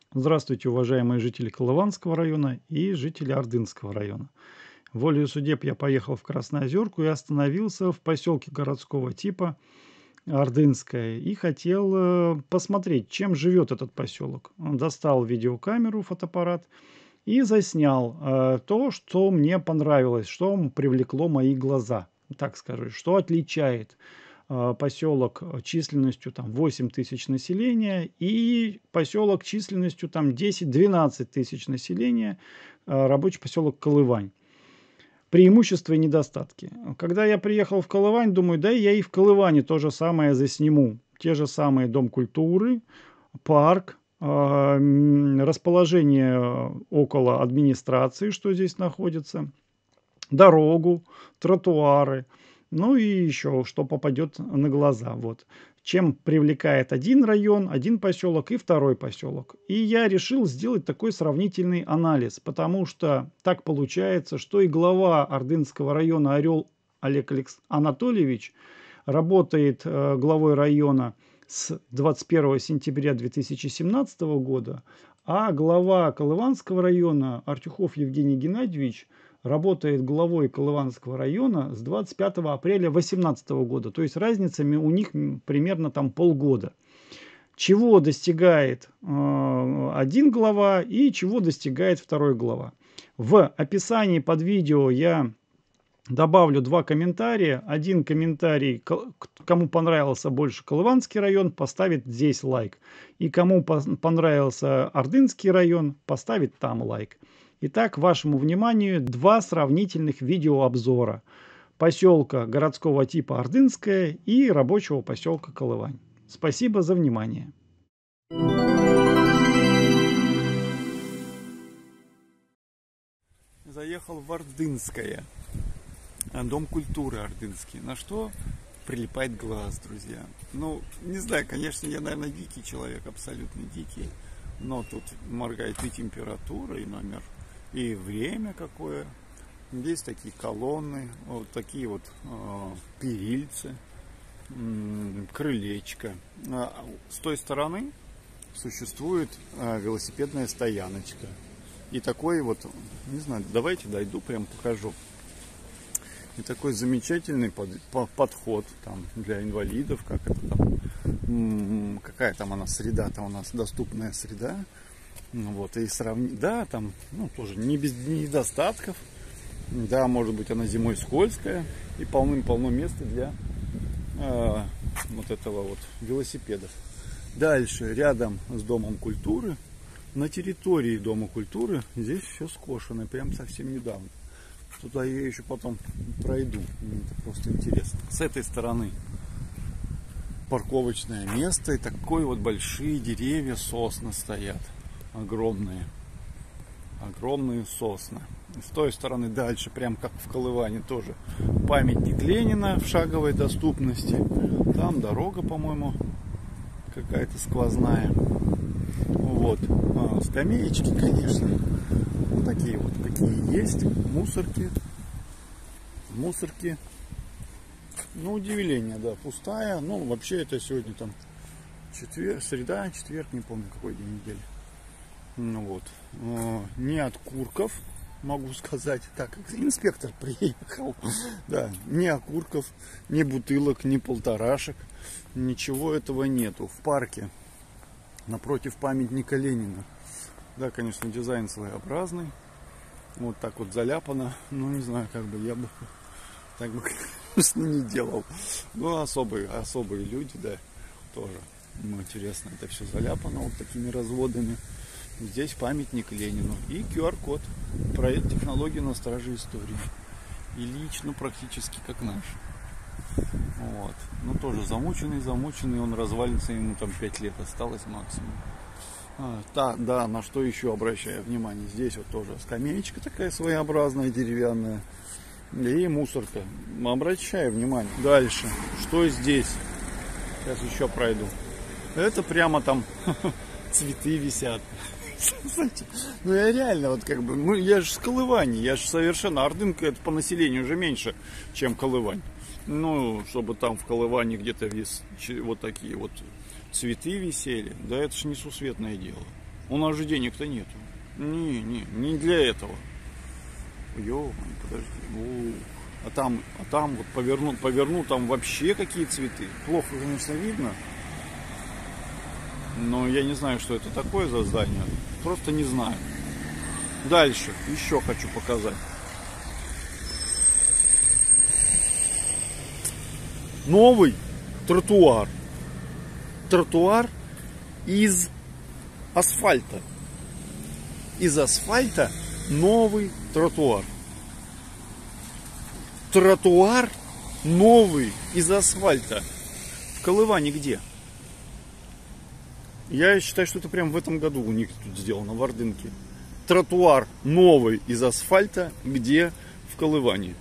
Здравствуйте, уважаемые жители Колыванского района и жители Ордынского района. Волею судеб я поехал в Красноозерку и остановился в поселке городского типа Ордынское и хотел посмотреть, чем живет этот поселок. Достал видеокамеру, фотоаппарат и заснял то, что мне понравилось, что привлекло мои глаза, так скажу, что отличает поселок численностью там 8 тысяч населения и поселок численностью там 10-12 тысяч населения, рабочий поселок Колывань. Преимущества и недостатки. Когда я приехал в Колывань, думаю, да я и в Колыване то же самое засниму. Те же самые дом культуры, парк, расположение около администрации, что здесь находится, дорогу, тротуары, ну и еще что попадет на глаза. Вот. Чем привлекает один район, один поселок и второй поселок. И я решил сделать такой сравнительный анализ, потому что так получается, что и глава Ордынского района Орел Олег Анатольевич работает главой района с 21 сентября 2017 года, а глава Колыванского района Артюхов Евгений Геннадьевич работает главой Колыванского района с 25 апреля 2018 года. То есть разница у них примерно там полгода. Чего достигает один глава и чего достигает второй глава. В описании под видео я добавлю два комментария. Один комментарий, кому понравился больше Колыванский район, поставит здесь лайк. И кому понравился Ордынский район, поставит там лайк. Итак, вашему вниманию два сравнительных видеообзора поселка городского типа Ордынское и рабочего поселка Колывань. Спасибо за внимание. Заехал в Ордынское, дом культуры Ордынский. На что прилипает глаз, друзья? Ну, не знаю, конечно, я, наверное, дикий человек, абсолютно дикий. Но тут моргает и температура, и номер, и время какое. Есть такие колонны, вот такие вот перильцы, крылечко. С той стороны существует велосипедная стояночка. И такой вот, не знаю, давайте дойду, прям покажу. И такой замечательный подход там для инвалидов, как это там, какая там она среда, там у нас доступная среда. Вот, и сравнить, да, там, ну, тоже не без недостатков. Да, может быть, она зимой скользкая. И полным-полно места для вот этого вот велосипедов. Дальше, рядом с Домом культуры, на территории Дома культуры, здесь все скошено, прям совсем недавно. Туда я еще потом пройду, мне это просто интересно. С этой стороны парковочное место, и такой вот большие деревья, сосны стоят. Огромные сосны. С той стороны дальше, прям как в Колыване, тоже памятник Ленина в шаговой доступности. Там дорога, по-моему, какая-то сквозная. Вот. Скамеечки, конечно, такие вот, какие есть. Мусорки. Ну, удивление, да, пустая. Ну, вообще это сегодня там среда, четверг, не помню, какой день недели. Ну вот, ни окурков, могу сказать, так как инспектор приехал, да, ни окурков, ни бутылок, ни полторашек, ничего этого нету. В парке, напротив памятника Ленина, да, конечно, дизайн своеобразный, вот так вот заляпано, ну, не знаю, как бы я бы, так бы, конечно, не делал, но особые люди, да, тоже, ну, интересно, это все заляпано вот такими разводами. Здесь памятник Ленину и QR-код. Проект технологии на страже истории. И лично практически как наш. Вот. Ну тоже замученный, он развалится, ему там 5 лет осталось максимум. Да, на что еще обращаю внимание. Здесь вот тоже скамеечка такая своеобразная, деревянная. И мусорка. Обращаю внимание. Дальше. Что здесь? Сейчас еще пройду. Это прямо там цветы висят. Ну я реально вот как бы, ну я же с Колывани, я же совершенно, Ордынка это по населению уже меньше, чем Колывань. Ну, чтобы там в Колыване где-то вот такие вот цветы висели, да это ж несусветное дело. У нас же денег-то нету. Не для этого. Ё-моё, подожди. А там вот поверну, там вообще какие цветы. Плохо, конечно, видно. Но я не знаю, что это такое за здание. Просто не знаю. Дальше еще хочу показать. Новый тротуар. Тротуар из асфальта. Из асфальта новый тротуар. Тротуар новый из асфальта. В Колыване где? Я считаю, что это прям в этом году у них тут сделано, в Ордынке. Тротуар новый из асфальта, где? В Колыване.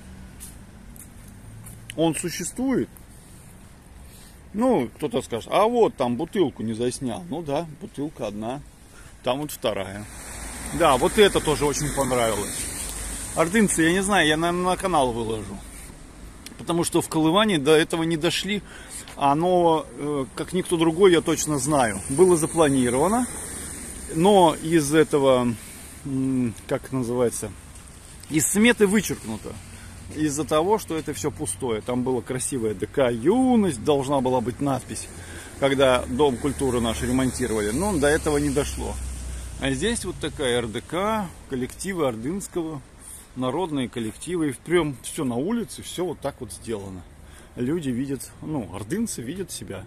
Он существует? Ну, кто-то скажет, а вот там бутылку не заснял. Ну да, бутылка одна, там вот вторая. Да, вот это тоже очень понравилось. Ордынцы, я не знаю, я, наверное, на канал выложу. Потому что в Колыване до этого не дошли. Оно, как никто другой, я точно знаю, было запланировано. Но из этого, как называется, из сметы вычеркнуто. Из-за того, что это все пустое. Там была красивая ДК «Юность», должна была быть надпись, когда Дом культуры наш ремонтировали. Но до этого не дошло. А здесь вот такая РДК, коллективы ордынского, народные коллективы. И прям все на улице, все вот так вот сделано. Люди видят, ну, ордынцы видят себя.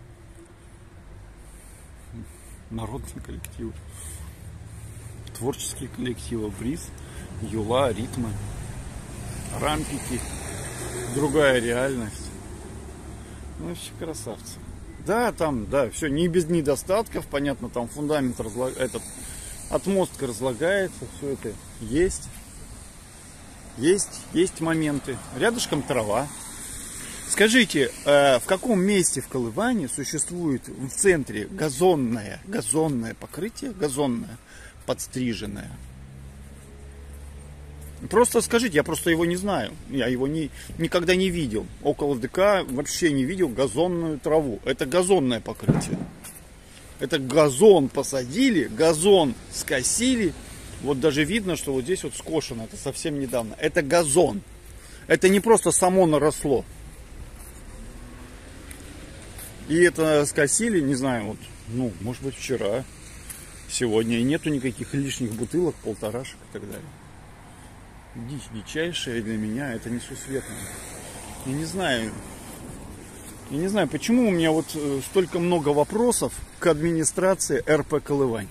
Народные коллективы. Творческие коллективы. Бриз, Юла, Ритмы, Рампики. Другая реальность. Ну, вообще красавцы. Да, там, да, все не без недостатков. Понятно, там фундамент отмостка разлагается. Все это есть. Есть моменты. Рядышком трава. Скажите, в каком месте в Колыване существует в центре газонное покрытие, газонное, подстриженное? Просто скажите, я просто его не знаю. Я его никогда не видел. Около ДК вообще не видел газонную траву. Это газонное покрытие. Это газон посадили, газон скосили. Вот даже видно, что вот здесь вот скошено. Это совсем недавно. Это газон. Это не просто само наросло. И это скосили, не знаю, вот, ну, может быть, вчера, сегодня. И нету никаких лишних бутылок, полторашек и так далее. Дичь дичайшая для меня, это несусветно. Я не знаю, почему у меня вот столько много вопросов к администрации РП Колывань.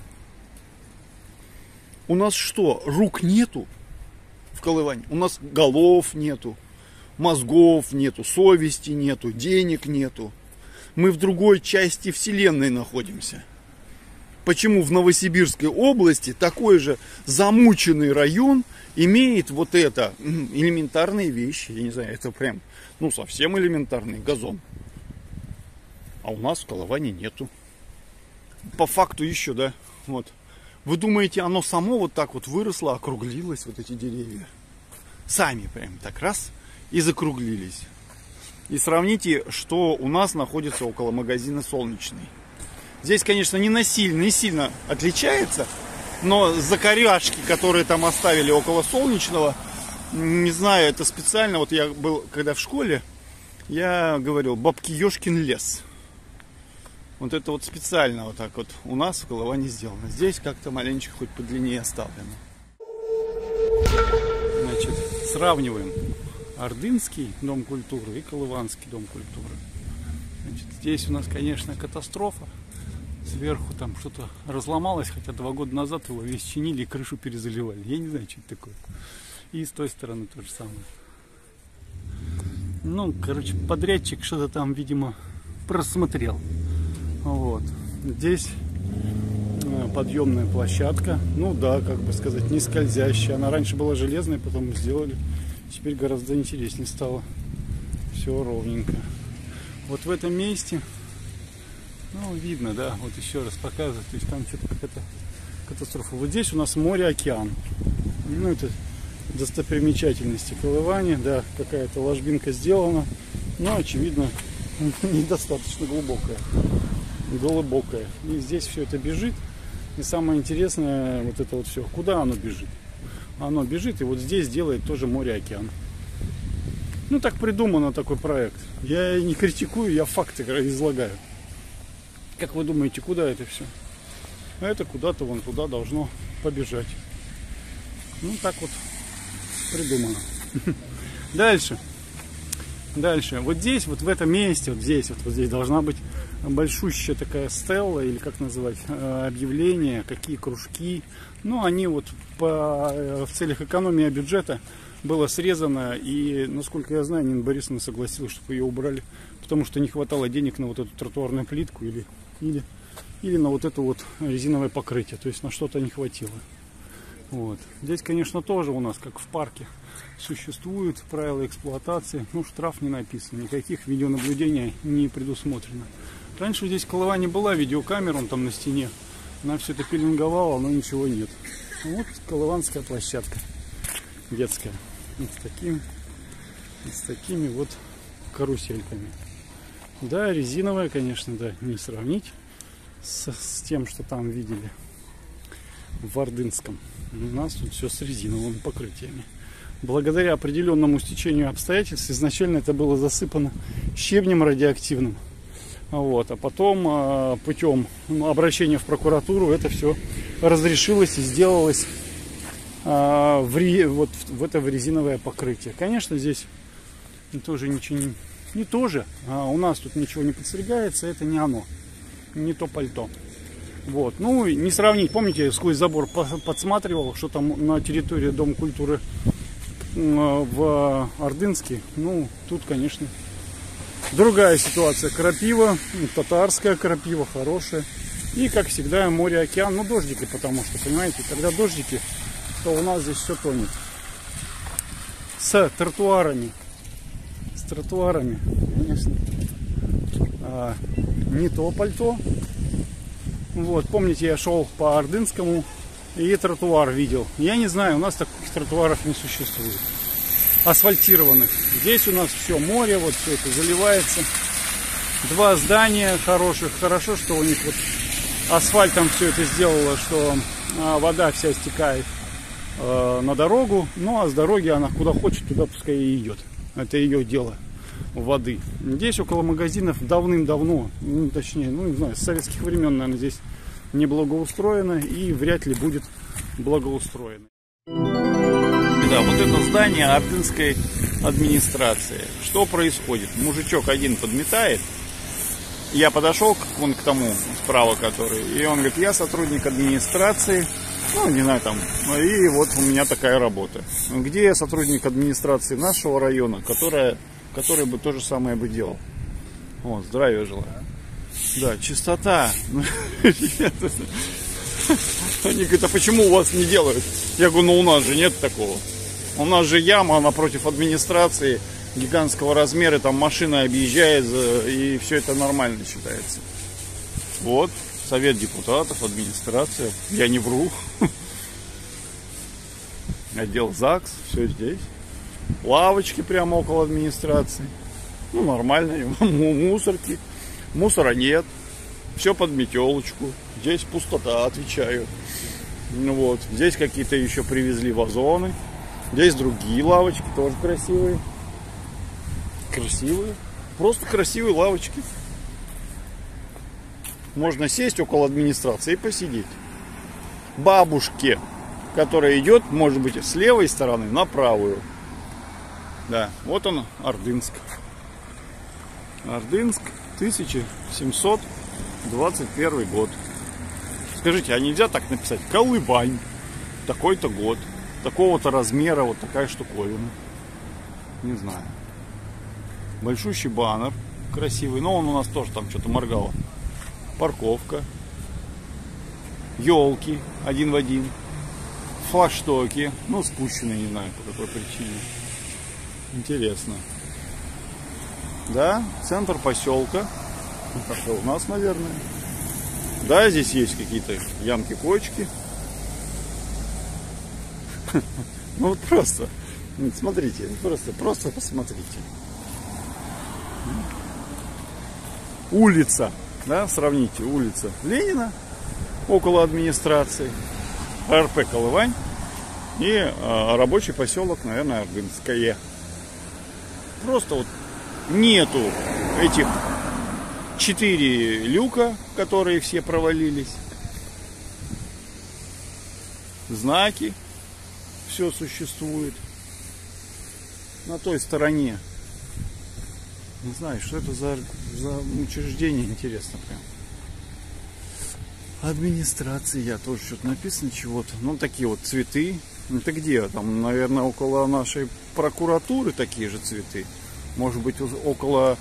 У нас что, рук нету в Колыване? У нас голов нету, мозгов нету, совести нету, денег нету. Мы в другой части вселенной находимся. Почему в Новосибирской области такой же замученный район имеет вот это элементарные вещи? Я не знаю, это прям, ну, совсем элементарный газон. А у нас в Колыване нету. По факту еще, да, вот. Вы думаете, оно само вот так вот выросло, округлилось, вот эти деревья? Сами прям так раз и закруглились. И сравните, что у нас находится около магазина «Солнечный». Здесь, конечно, не сильно отличается, но закоряшки, которые там оставили около «Солнечного», не знаю, это специально. Вот я был, когда в школе, я говорил, бабки Ёшкин лес. Вот это вот специально вот так вот у нас в Колыване сделано. Здесь как-то маленечко хоть подлиннее оставлено. Значит, сравниваем Ордынский дом культуры и Колыванский дом культуры. Значит, здесь у нас, конечно, катастрофа. Сверху там что-то разломалось, хотя 2 года назад его весь чинили и крышу перезаливали. Я не знаю, что это такое. И с той стороны то же самое. Ну, короче, подрядчик что-то там, видимо, просмотрел. Вот. Здесь подъемная площадка. Ну да, как бы сказать, не скользящая. Она раньше была железной, потом сделали. Теперь гораздо интереснее стало. Все ровненько. Вот в этом месте, ну, видно, да, вот еще раз показываю. То есть там что-то какая-то катастрофа. Вот здесь у нас море, океан. Ну, это достопримечательности Колывани. Да, какая-то ложбинка сделана. Но, очевидно, недостаточно глубокая. И здесь все это бежит. И самое интересное, вот это вот все, куда оно бежит? Оно бежит, и вот здесь делает тоже море-океан. Ну, так придумано такой проект. Я не критикую, я факты излагаю. Как вы думаете, куда это все? А это куда-то вон туда должно побежать. Ну, так вот придумано. Дальше. Дальше. Вот здесь, вот в этом месте, вот здесь должна быть большущая такая стелла, или как называть, объявление, какие кружки. Ну, они вот в целях экономии бюджета было срезано, и, насколько я знаю, Нина Борисовна согласилась, чтобы ее убрали, потому что не хватало денег на вот эту тротуарную плитку или на вот это вот резиновое покрытие, то есть на что-то не хватило. Вот. Здесь, конечно, тоже у нас, как в парке, существуют правила эксплуатации, ну, штраф не написан, никаких видеонаблюдений не предусмотрено. Раньше здесь в Колыване была видеокамера, он там на стене, она все это пеленговала, но ничего нет. Вот колыванская площадка детская, вот с такими вот карусельками. Да, резиновая, конечно, да, не сравнить с тем, что там видели в Ордынском. У нас тут все с резиновыми покрытиями. Благодаря определенному стечению обстоятельств изначально это было засыпано щебнем радиоактивным. Вот, а потом путем обращения в прокуратуру это все разрешилось и сделалось вот в это резиновое покрытие. Конечно, здесь тоже ничего не то же. У нас тут ничего не подстригается, это не оно, не то пальто. Вот. Ну, не сравнить. Помните, я сквозь забор подсматривал, что там на территории Дома культуры в Ордынске. Ну, тут, конечно, другая ситуация. Крапива, татарская крапива, хорошая. И, как всегда, море, океан. Ну, дождики, потому что, понимаете, когда дождики, то у нас здесь все тонет. С тротуарами, конечно, не то пальто. Вот, помните, я шел по Ордынскому и тротуар видел. Я не знаю, у нас таких тротуаров не существует. Асфальтированных. Здесь у нас все море, вот все это заливается. Два здания хороших. Хорошо, что у них вот асфальтом все это сделало, что вода вся стекает на дорогу. Ну, а с дороги она куда хочет, туда пускай и идет. Это ее дело. Воды. Здесь около магазинов давным-давно, ну, точнее, ну, не знаю, с советских времен, наверное, здесь не благоустроено и вряд ли будет благоустроено. Да, вот это здание Ордынской администрации. Что происходит? Мужичок один подметает. Я подошел вон к тому справа, который, и он говорит, я сотрудник администрации, ну, не знаю, там, и вот у меня такая работа. Где я сотрудник администрации нашего района, который бы то же самое бы делал. Вот, здравия желаю. Да, чистота. Они говорят, а почему у вас не делают? Я говорю, ну у нас же нет такого. У нас же яма напротив администрации гигантского размера, там машина объезжает, и все это нормально считается. Вот, совет депутатов, администрация. Я не вру. Отдел ЗАГС, все здесь. Лавочки прямо около администрации. Ну, нормально. Мусорки. Мусора нет. Все под метелочку. Здесь пустота, отвечаю. Ну, вот. Здесь какие-то еще привезли вазоны. Здесь другие лавочки, тоже красивые. Красивые. Просто красивые лавочки. Можно сесть около администрации и посидеть. Бабушке, которая идет, может быть, с левой стороны на правую. Да, вот он, Ордынск. Ордынск, 1721 год. Скажите, а нельзя так написать? Колывань, такой-то год, такого-то размера, вот такая штуковина. Не знаю. Большущий баннер, красивый, но он у нас тоже там что-то моргало. Парковка. Елки, один в один. Флагштоки, ну, спущенные, не знаю, по какой причине. Интересно. Да, центр поселка. Как у нас, наверное. Да, здесь есть какие-то ямки-кочки. Ну вот просто. Смотрите, просто посмотрите. Улица. Да, сравните. Улица Ленина около администрации, РП Колывань и рабочий поселок, наверное, Ордынское. Просто вот нету этих 4 люка, которые все провалились. Знаки, все существует. На той стороне. Не знаю, что это за учреждение, интересно прям. Администрация, тоже что-то написано чего-то. Ну, такие вот цветы. Это где? Там, наверное, около нашей прокуратуры такие же цветы. Может быть, около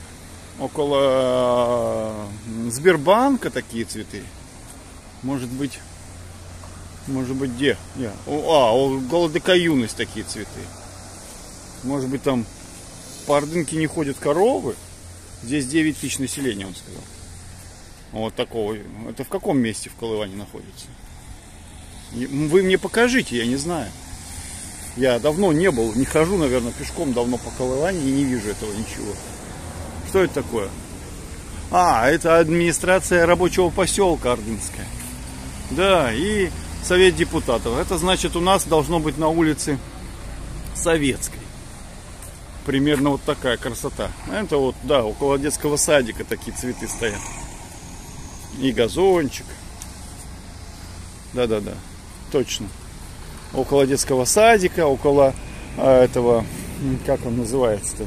Сбербанка такие цветы. Может быть, где? Около ДК Юность такие цветы. Может быть, там по Ордынке не ходят коровы. Здесь 9 тысяч населения, он сказал. Вот такого. Это в каком месте в Колыване находится? Вы мне покажите, я не знаю. Я давно не был, не хожу, наверное, пешком давно по Колыване и не вижу этого ничего. Что это такое? Это администрация рабочего поселка Ордынская. Да, и совет депутатов. Это значит, у нас должно быть на улице Советской. Примерно вот такая красота. Это вот, да, около детского садика такие цветы стоят. И газончик. Да-да-да, точно. Около детского садика, около этого, как он называется-то?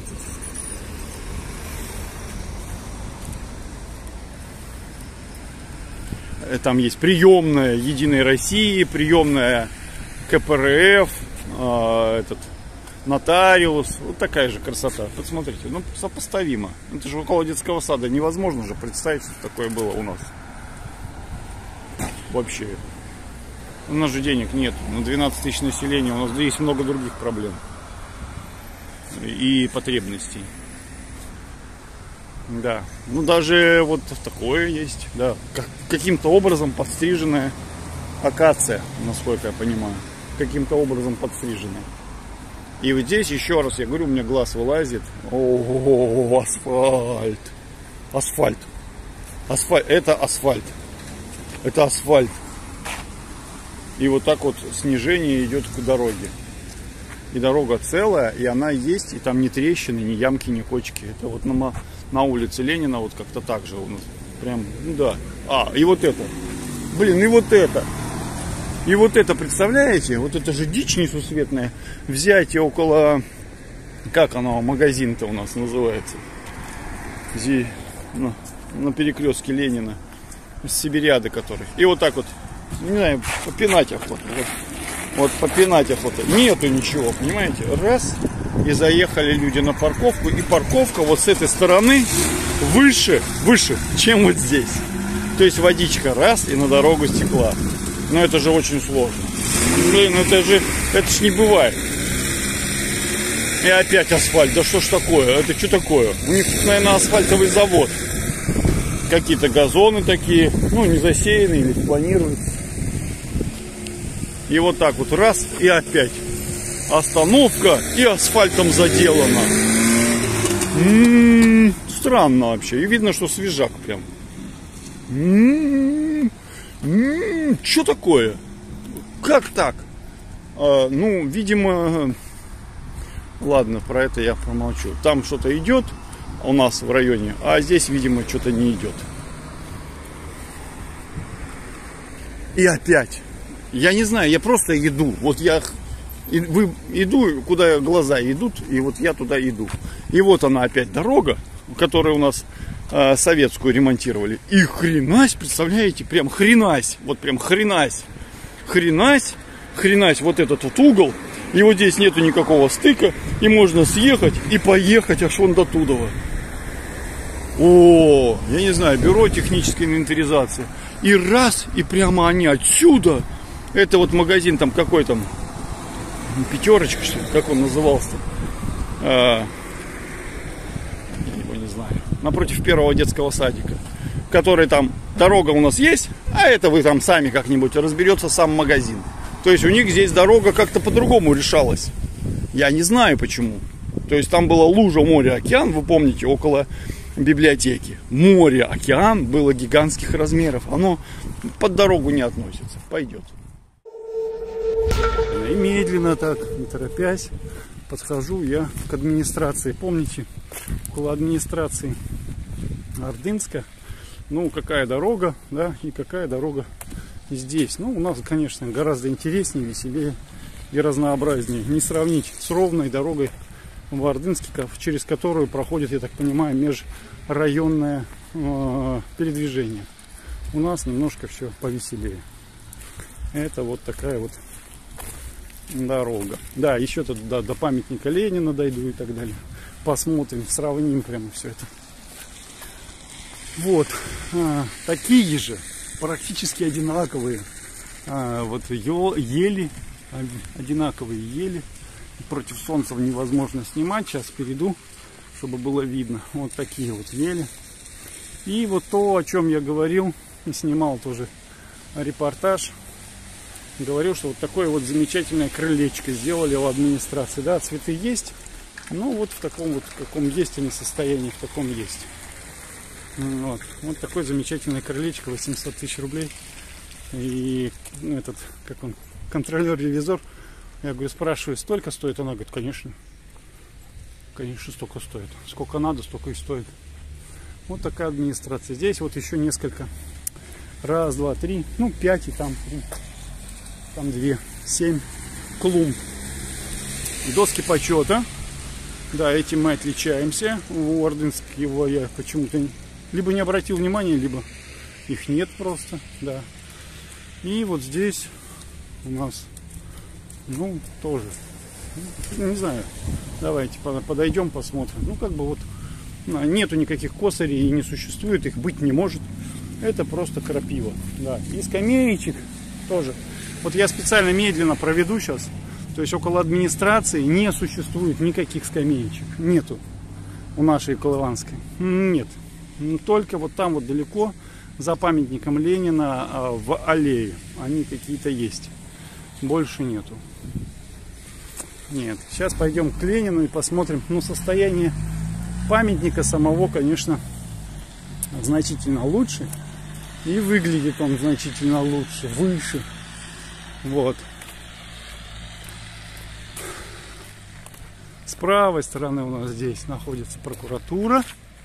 Там есть приемная Единой России, приемная КПРФ, нотариус. Вот такая же красота. Посмотрите, ну сопоставимо. Это же около детского сада. Невозможно же представить, что такое было у нас. Вообще. У нас же денег нет. На 12 тысяч населения у нас есть много других проблем. И потребностей. Да. Ну даже вот такое есть. Да. Каким-то образом подстриженная акация, насколько я понимаю. Каким-то образом подстриженная. И вот здесь еще раз, я говорю, у меня глаз вылазит. О, асфальт. Асфальт. Асфальт. Это асфальт. Это асфальт. И вот так вот снижение идет к дороге. И дорога целая, и она есть, и там ни трещины, ни ямки, ни кочки. Это вот на улице Ленина вот как-то так же у нас. Прям, ну да. И вот это. Блин, и вот это. И вот это, представляете? Вот это же дичь несусветная. Взять около... Как оно, магазин-то у нас называется? Здесь, на перекрестке Ленина. Сибиряды который. И вот так вот, не знаю, попинать охота. Вот попинать охота. Нету ничего, понимаете? Раз. И заехали люди на парковку. И парковка вот с этой стороны выше, чем вот здесь. То есть водичка раз и на дорогу стекла. Но это же очень сложно. Блин, это ж не бывает. И опять асфальт. Да что ж такое? Это что такое? У них, наверное, асфальтовый завод. Какие-то газоны такие, ну, не засеянные или спланируются. И вот так вот раз, и опять. Остановка, и асфальтом заделано. Странно вообще. И видно, что свежак прям. Что такое? Как так? Ну, видимо... Ладно, про это я промолчу. Там что-то идет у нас в районе, а здесь, видимо, что-то не идет. И опять. Я не знаю, я просто иду. Вот я иду, куда глаза идут, и вот я туда иду. И вот она опять дорога, которую у нас советскую ремонтировали. И хренась, представляете, прям хренась. Вот прям хренась. Хренась вот этот вот угол. И вот здесь нету никакого стыка. И можно съехать и поехать аж вон до Тудова. О, я не знаю, бюро технической инвентаризации. И раз, и прямо они отсюда. Это вот магазин там какой там. Пятерочка, что ли? Как он назывался-то? Я его не знаю. Напротив первого детского садика. Который там, дорога у нас есть, а это вы там сами как-нибудь разберется сам магазин. То есть у них здесь дорога как-то по-другому решалась. Я не знаю почему. То есть там была лужа, море, океан, вы помните, около библиотеки. Море, океан было гигантских размеров. Оно под дорогу не относится. Пойдет. И медленно так, не торопясь, подхожу я к администрации. Помните, около администрации Ордынска, ну, какая дорога, да, и какая дорога здесь. Ну, у нас, конечно, гораздо интереснее, веселее и разнообразнее. Не сравнить с ровной дорогой в Ордынске, через которую проходит, я так понимаю, межрайонное передвижение. У нас немножко все повеселее. Это вот такая вот дорога. Да, еще тут до памятника Ленина дойду и так далее. Посмотрим, сравним прямо все это. Вот. Такие же, практически одинаковые вот ели. Одинаковые ели. Против солнца невозможно снимать. Сейчас перейду, чтобы было видно. Вот такие вот ели. И вот то, о чем я говорил, и снимал тоже репортаж. Говорил, что вот такое вот замечательное крылечко сделали в администрации. Да, цветы есть, но вот в таком вот, каком есть они состоянии, в таком есть. Вот, вот такое замечательное крылечко, 800 тысяч рублей. И этот, как он, контролер-ревизор, я говорю, спрашиваю, столько стоит? Она говорит, конечно, столько стоит. Сколько надо, столько и стоит. Вот такая администрация. Здесь вот еще несколько. Раз, два, три, ну 5 и там 2, 7 клумб. Доски почета. Да, этим мы отличаемся. У Ордынского я почему-то либо не обратил внимания, либо их нет просто. Да. И вот здесь у нас, ну, тоже, не знаю, давайте подойдем, посмотрим. Ну, как бы вот нету никаких косарей и не существует, их быть не может. Это просто крапива. Да. И скамеечек тоже. Вот я специально медленно проведу сейчас. То есть около администрации не существует никаких скамеечек. Нету у нашей Колыванской. Нет. Только вот там вот далеко, за памятником Ленина, в аллее. Они какие-то есть. Больше нету. Нет. Сейчас пойдем к Ленину и посмотрим. Ну, состояние памятника самого, конечно, значительно лучше. И выглядит он значительно лучше, выше. Вот. С правой стороны у нас здесь находится прокуратура.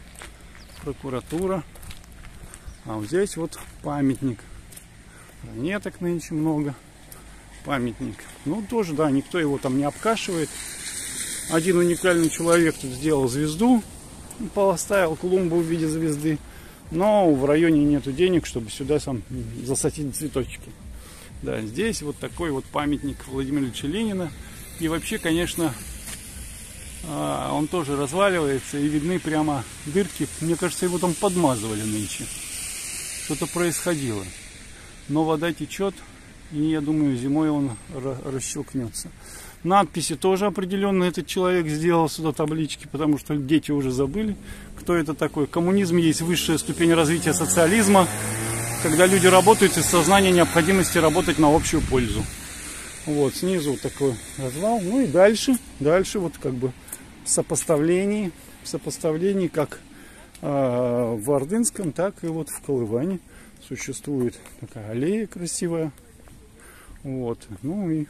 А вот здесь вот памятник. Ранеток нынче много. Памятник. Ну, тоже, да, никто его там не обкашивает. Один уникальный человек тут сделал звезду. Поставил клумбу в виде звезды. Но в районе нету денег, чтобы сюда сам засадить цветочки. Да, здесь вот такой вот памятник Владимира Ильича Ленина. И вообще, конечно, он тоже разваливается. И видны прямо дырки. Мне кажется, его там подмазывали нынче. Что-то происходило. Но вода течет. И я думаю, зимой он расщелкнется. Надписи тоже определенно этот человек сделал сюда, таблички, потому что дети уже забыли, кто это такой. Коммунизм есть высшая ступень развития социализма, когда люди работают из сознания необходимости работать на общую пользу. Вот, снизу вот такой развал. Ну и дальше вот как бы в сопоставлении как в Ордынском, так и вот в Колыване существует такая аллея красивая. Вот, ну и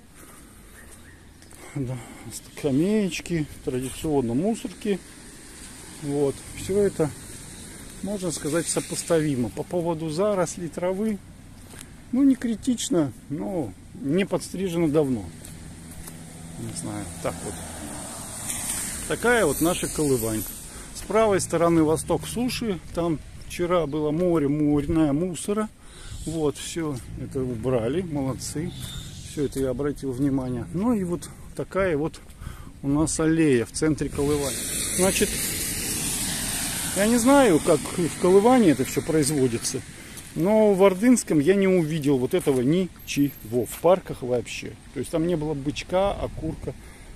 да, скамеечки, традиционно мусорки. Вот, все это, можно сказать, сопоставимо. По поводу зарослей травы, ну, не критично, но не подстрижено давно. Не знаю, так вот. Такая вот наша Колывань. С правой стороны восток суши, там вчера было морная мусора. Вот, все это убрали, молодцы. Все это я обратил внимание. Ну и вот такая вот у нас аллея в центре Колывани. Значит, я не знаю, как в Колыване это все производится, но в Ордынском я не увидел вот этого ничего в парках вообще. То есть там не было бычка, окурка,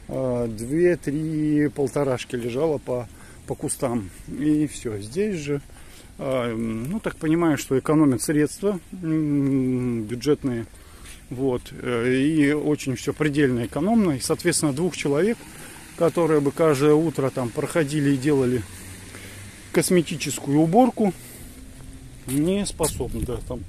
2-3 полторашки лежало по кустам. И все. Здесь же, ну, так понимаю, что экономят средства бюджетные. Вот. И очень все предельно экономно. И, соответственно, 2 человек, которые бы каждое утро там проходили и делали косметическую уборку, не способны. Да, там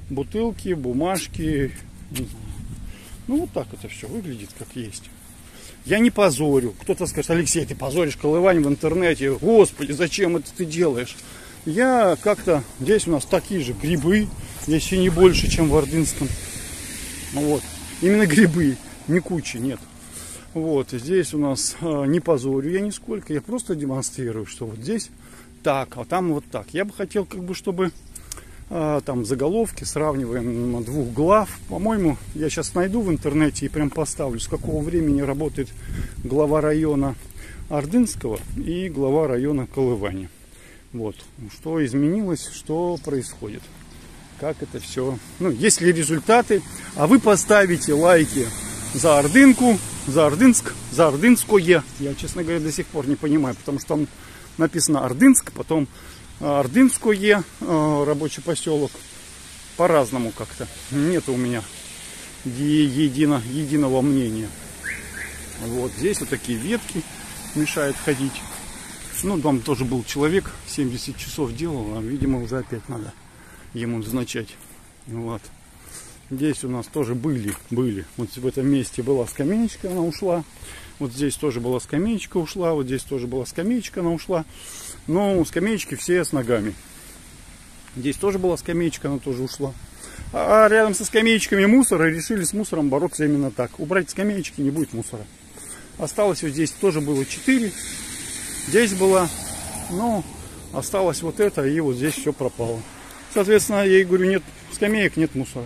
бутылки, бумажки. Ну вот так это все выглядит, как есть. Я не позорю. Кто-то скажет: Алексей, ты позоришь Колывань в интернете. Господи, зачем это ты делаешь? Я как-то... Здесь у нас такие же грибы, если не больше, чем в Ордынском. Вот. Именно грибы, не кучи, нет. Вот, здесь у нас не позорю я нисколько. Я просто демонстрирую, что вот здесь так, а там вот так. Я бы хотел, как бы, чтобы там заголовки сравниваем двух глав. По-моему, я сейчас найду в интернете и прям поставлю, с какого времени работает глава района Ордынского и глава района Колывани. Вот, что изменилось, что происходит, как это все. Ну, есть ли результаты, а вы поставите лайки за Ордынку, за Ордынск, за Ордынское. Я, честно говоря, до сих пор не понимаю, потому что там написано Ордынск, потом Ордынское, рабочий поселок. По-разному как-то. Нет у меня единого мнения. Вот здесь вот такие ветки мешают ходить. Ну, там тоже был человек, 70 часов делал, а, видимо, уже опять надо ему назначать. Вот. Здесь у нас тоже были. Вот в этом месте была скамеечка, она ушла. Вот здесь тоже была скамеечка, ушла. Вот здесь тоже была скамеечка, она ушла. Но скамеечки все с ногами. Здесь тоже была скамеечка, она тоже ушла. А рядом со скамеечками мусора решили с мусором бороться именно так. Убрать скамеечки, не будет мусора. Осталось вот здесь тоже было 4. Здесь была. Но осталось вот это, и вот здесь все пропало. Соответственно, я и говорю, нет скамеек, нет мусора.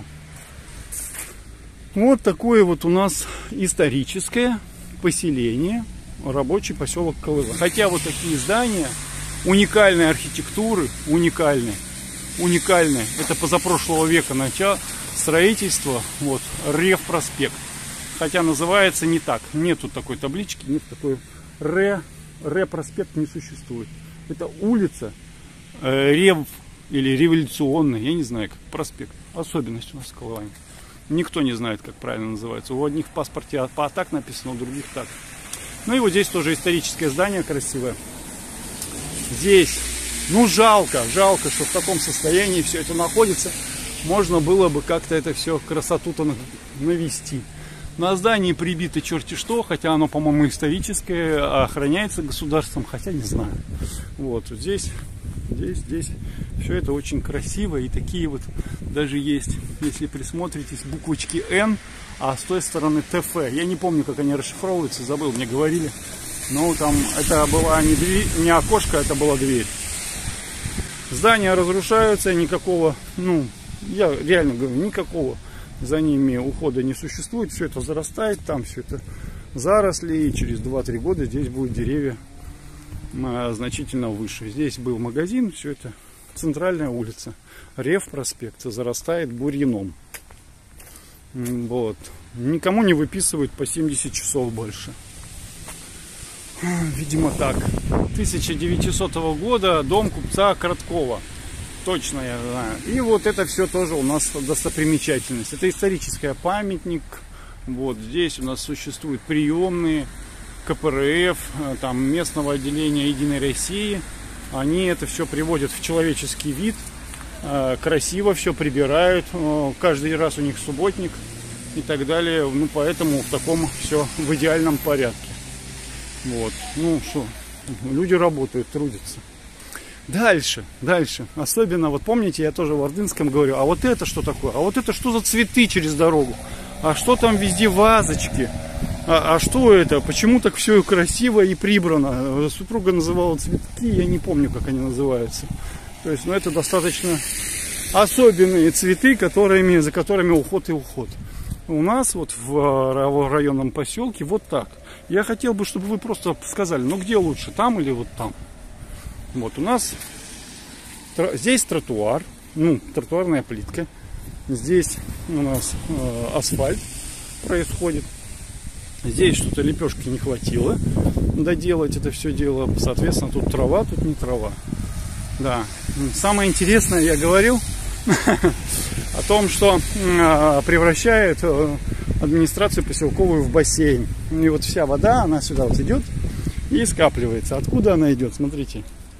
Вот такое вот у нас историческое поселение, рабочий поселок Колыва. Хотя вот такие здания уникальной архитектуры, уникальные. Это позапрошлого века начало строительства, вот, Рев проспект. Хотя называется не так. Нету такой таблички, нет такой Ре проспект не существует. Это улица Рев или революционный, я не знаю, как проспект. Особенность у нас в Колыване. Никто не знает, как правильно называется. У одних в паспорте так написано, у других так. Ну и вот здесь тоже историческое здание красивое. Здесь, ну жалко, что в таком состоянии все это находится. Можно было бы как-то это все, красоту-то навести. На здании прибито черти что, хотя оно, по-моему, историческое, охраняется государством, хотя не знаю. Вот здесь все это очень красиво, и такие вот даже есть, если присмотритесь, буквочки Н, а с той стороны ТФ. Я не помню, как они расшифровываются, забыл, мне говорили. Но там это была не дверь, не окошко, это была дверь. Здания разрушаются, никакого, ну, я реально говорю, никакого за ними ухода не существует. Все это зарастает, там все это заросли, и через 2-3 года здесь будут деревья значительно выше. Здесь был магазин, все это центральная улица. Рев проспект зарастает бурьяном. Вот. Никому не выписывают по 70 часов больше. Видимо так. 1900 года, дом купца Короткова. Точно я знаю. И вот это все тоже у нас достопримечательность. Это исторический памятник. Вот здесь у нас существуют приемные КПРФ, там местного отделения Единой России. Они это все приводят в человеческий вид. Красиво все прибирают. Каждый раз у них субботник и так далее. Ну, поэтому в таком все в идеальном порядке. Вот. Ну что, люди работают, трудятся. Дальше. Особенно, вот помните, я тоже в Ордынском говорю, а вот это что такое? А вот это что за цветы через дорогу? А что там везде вазочки? А что это? Почему так все красиво и прибрано? Супруга называла цветки, я не помню, как они называются. То есть, ну, это достаточно особенные цветы, за которыми уход и уход. У нас вот в районном поселке вот так. Я хотел бы, чтобы вы просто сказали, ну где лучше, там или вот там? Вот у нас здесь тротуар, ну, тротуарная плитка. Здесь у нас асфальт происходит. Здесь что-то лепешки не хватило доделать это все дело. Соответственно, тут трава, тут не трава. Да. Самое интересное, я говорил о том, что превращает администрацию поселковую в бассейн. И вот вся вода, она сюда вот идет и скапливается. Откуда она идет? Смотрите.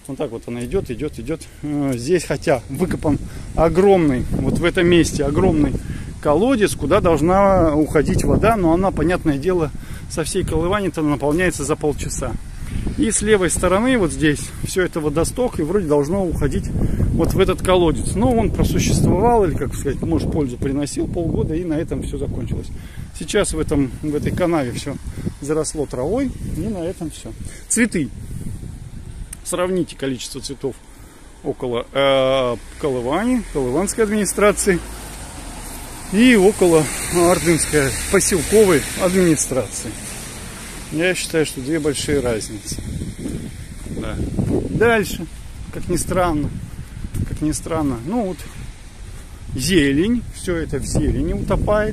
Вот так вот она идет, идет, идет. Здесь, хотя выкопан огромный, вот в этом месте огромный колодец, куда должна уходить вода, но она, понятное дело, со всей Колывани-то наполняется за полчаса. И с левой стороны, вот здесь, все это водосток, и вроде должно уходить вот в этот колодец. Но он просуществовал, или, как сказать, может, пользу приносил полгода, и на этом все закончилось. Сейчас в этой канаве все заросло травой, и на этом все. Цветы. Сравните количество цветов около Колывани, Колыванской администрации и около Ордынской поселковой администрации. Я считаю, что две большие разницы. Да. Дальше, как ни странно, ну вот зелень, все это в зелени утопает.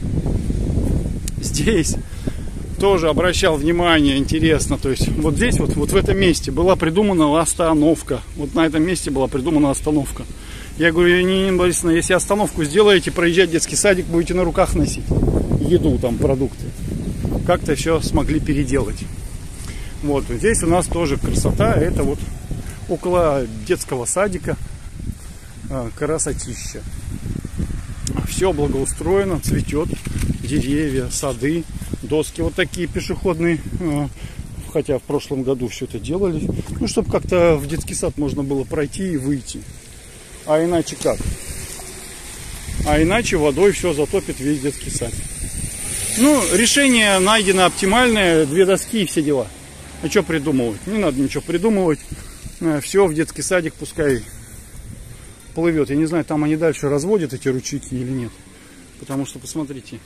Здесь тоже обращал внимание, интересно, то есть вот здесь, вот в этом месте была придумана остановка. Вот на этом месте была придумана остановка. Я говорю, Нина Борисовна, если остановку сделаете, проезжать детский садик, будете на руках носить еду, там, продукты. Как-то все смогли переделать. Вот здесь у нас тоже красота. Это вот около детского садика красотища. Все благоустроено, цветет, деревья, сады, доски вот такие пешеходные. Хотя в прошлом году все это делали. Ну, чтобы как-то в детский сад можно было пройти и выйти. А иначе как? А иначе водой все затопит весь детский сад. Ну, решение найдено оптимальное. 2 доски и все дела. А что придумывать? Не надо ничего придумывать. Все в детский садик пускай плывет. Я не знаю, там они дальше разводят эти ручейки или нет. Потому что, посмотрите.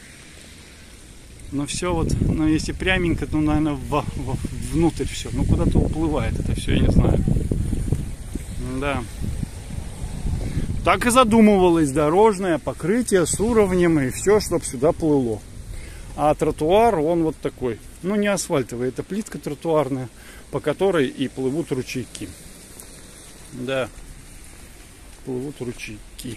Но все вот, ну, если пряменько, то, наверное, внутрь все. Ну, куда-то уплывает это все, я не знаю. Да. Так и задумывалось дорожное покрытие с уровнем и все, чтобы сюда плыло. А тротуар, он вот такой. Ну, не асфальтовый, это плитка тротуарная, по которой и плывут ручейки. Да, плывут ручейки.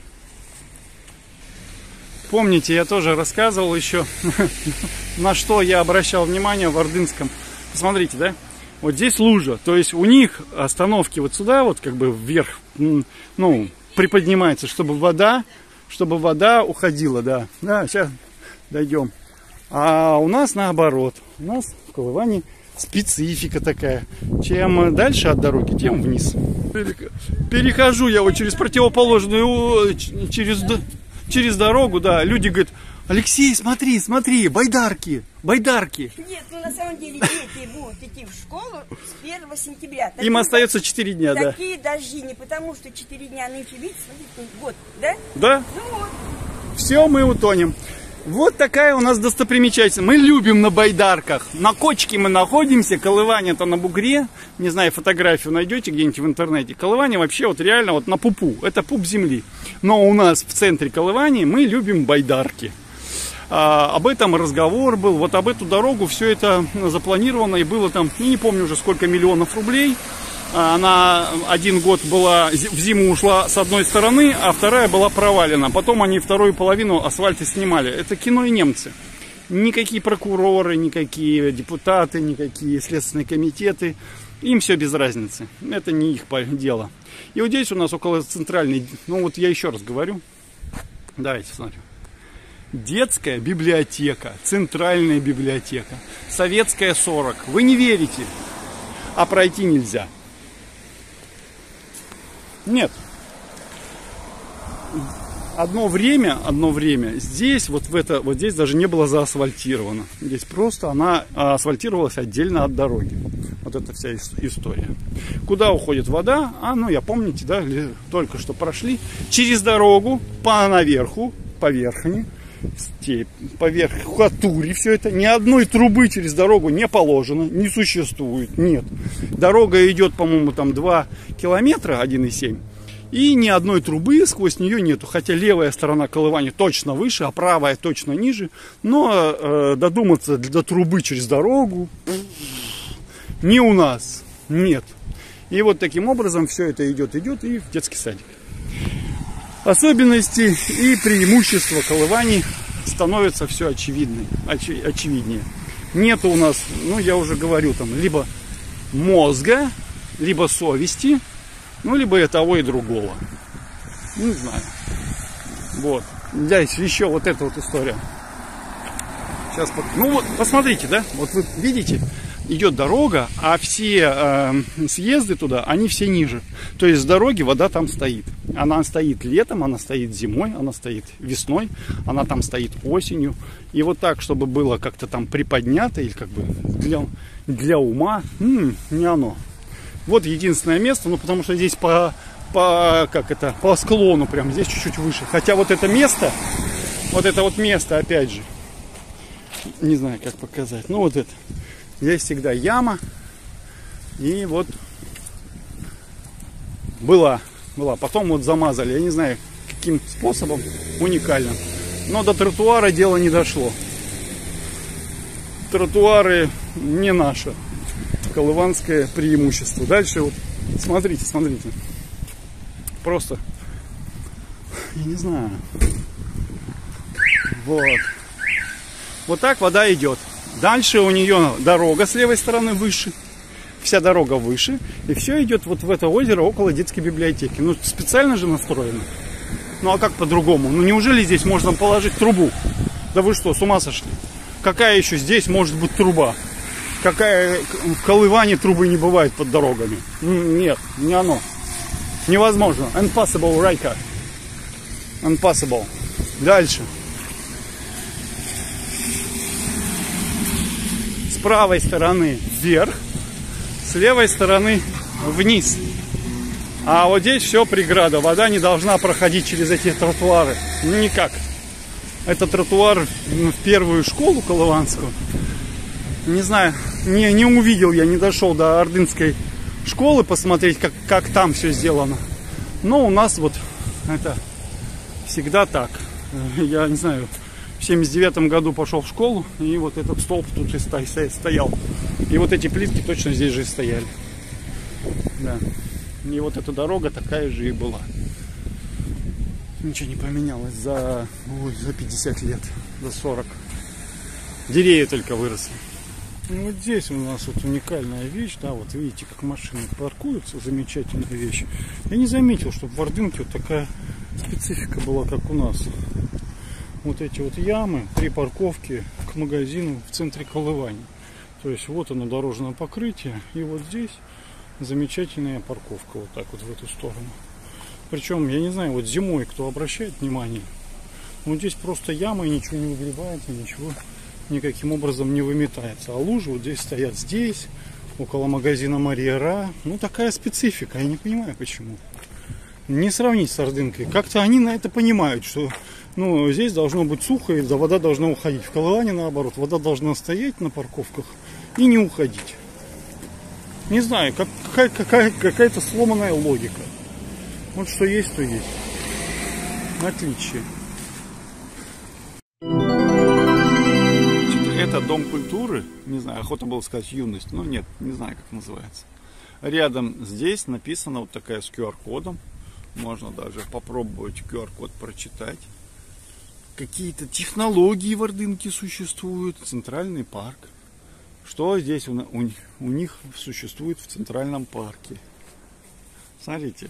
Помните, я тоже рассказывал еще, на что я обращал внимание в Ордынском. Посмотрите, да? Вот здесь лужа. То есть у них остановки вот сюда, вот как бы вверх, ну, приподнимается, чтобы вода уходила, да. Да, сейчас дойдем. А у нас наоборот. У нас в Колывани специфика такая. Чем дальше от дороги, тем вниз. Перехожу я вот через противоположную, через дорогу, да. Люди говорят: Алексей, смотри, байдарки. Нет, ну на самом деле дети будут идти в школу с 1 сентября. Им остается 4 дня, да. Такие дожди, не потому что 4 дня нынче, видите, смотрите, год, да? Да. Ну вот. Все, мы утонем. Вот такая у нас достопримечательность. Мы любим на байдарках. На кочке мы находимся. Колывань это на бугре. Не знаю, фотографию найдете где-нибудь в интернете. Колывань вообще вот реально вот на пупу. Это пуп земли. Но у нас в центре Колывани мы любим байдарки. Об этом разговор был. Вот об эту дорогу все это запланировано. И было там, я не помню уже сколько миллионов рублей. Она 1 год была, в зиму ушла с одной стороны, а вторая была провалена. Потом они вторую половину асфальта снимали. Это кино и немцы. Никакие прокуроры, никакие депутаты, никакие следственные комитеты. Им все без разницы. Это не их дело. И вот здесь у нас около центральной, ну вот я еще раз говорю. Давайте смотрим. Детская библиотека, центральная библиотека. Советская 40. Вы не верите, а пройти нельзя. Нет. Одно время здесь, вот здесь даже не было заасфальтировано. Здесь просто она асфальтировалась отдельно от дороги. Вот это вся история. Куда уходит вода? Ну, я помните, да, только что прошли. Через дорогу, наверху, по верхней степи, по верхотуре все это. Ни одной трубы через дорогу не положено, не существует, нет. Дорога идет, по-моему, там 2 километра, 1,7. И ни одной трубы сквозь нее нету. Хотя левая сторона Колывани точно выше, а правая точно ниже. Но додуматься до трубы через дорогу не у нас, нет. И вот таким образом все это идет и в детский садик. Особенности и преимущества Колывани становятся все очевиднее. Нету у нас, ну я уже говорил, там либо мозга, либо совести, ну, либо и того, и другого. Не знаю. Вот. Дальше еще вот эта вот история. Сейчас, ну вот, посмотрите, да? Вот вы видите, идет дорога, а все съезды туда, они все ниже. То есть с дороги вода там стоит. Она стоит летом, она стоит зимой, она стоит весной, она там стоит осенью. И вот так, чтобы было как-то там приподнято, или как бы для ума, не оно. Вот единственное место, ну потому что здесь по склону, прям здесь чуть-чуть выше. Хотя вот это место, опять же, не знаю, как показать. Ну вот это, здесь всегда яма. И вот была. Потом вот замазали, я не знаю, каким способом, уникальным. Но до тротуара дело не дошло. Тротуары не наше колыванское преимущество. Дальше вот, смотрите. Просто, я не знаю. Вот так вода идет. Дальше у нее дорога с левой стороны выше. Вся дорога выше. И все идет вот в это озеро около детской библиотеки. Ну, специально же настроено. Ну, а как по-другому? Ну, неужели здесь можно положить трубу? Да вы что, с ума сошли? Какая еще здесь может быть труба? Какая в Колыване трубы не бывает под дорогами? Нет, не оно. Невозможно. Impossible, Райка. Impossible. Дальше. С правой стороны вверх, с левой стороны вниз. А вот здесь все преграда. Вода не должна проходить через эти тротуары. Никак. Это тротуар в первую школу колыванскую. Не знаю, не увидел я, не дошел до ордынской школы посмотреть, как там все сделано. Но у нас вот это всегда так. Я не знаю, в 79 году пошел в школу, и вот этот столб тут и стоял. И вот эти плитки точно здесь же стояли. Да. И вот эта дорога такая же и была. Ничего не поменялось за 50 лет, за 40. Деревья только выросли. Ну, вот здесь у нас вот уникальная вещь, да, вот видите, как машины паркуются, замечательная вещь. Я не заметил, чтобы в Ордынке вот такая специфика была, как у нас. Вот эти вот ямы при парковке к магазину в центре Колывани. То есть вот оно дорожное покрытие, и вот здесь замечательная парковка вот так вот в эту сторону. Причем, я не знаю, вот зимой кто обращает внимание, вот здесь просто яма и ничего не выгребается, ничего никаким образом не выметается. А лужи вот здесь стоят, здесь, около магазина Мария Ра. Ну, такая специфика, я не понимаю почему. Не сравнить с Ордынкой. Как-то они на это понимают, что ну, здесь должно быть сухо, и вода должна уходить. В Колыване наоборот, вода должна стоять на парковках и не уходить. Не знаю, какая-то сломанная логика. Вот что есть, то есть. Отличие. Это Дом культуры, не знаю, охота было сказать юность, но нет, не знаю, как называется. Рядом здесь написано вот такая с QR-кодом. Можно даже попробовать QR-код прочитать. Какие-то технологии в Ордынке существуют. Центральный парк. Что здесь у них существует в Центральном парке? Смотрите.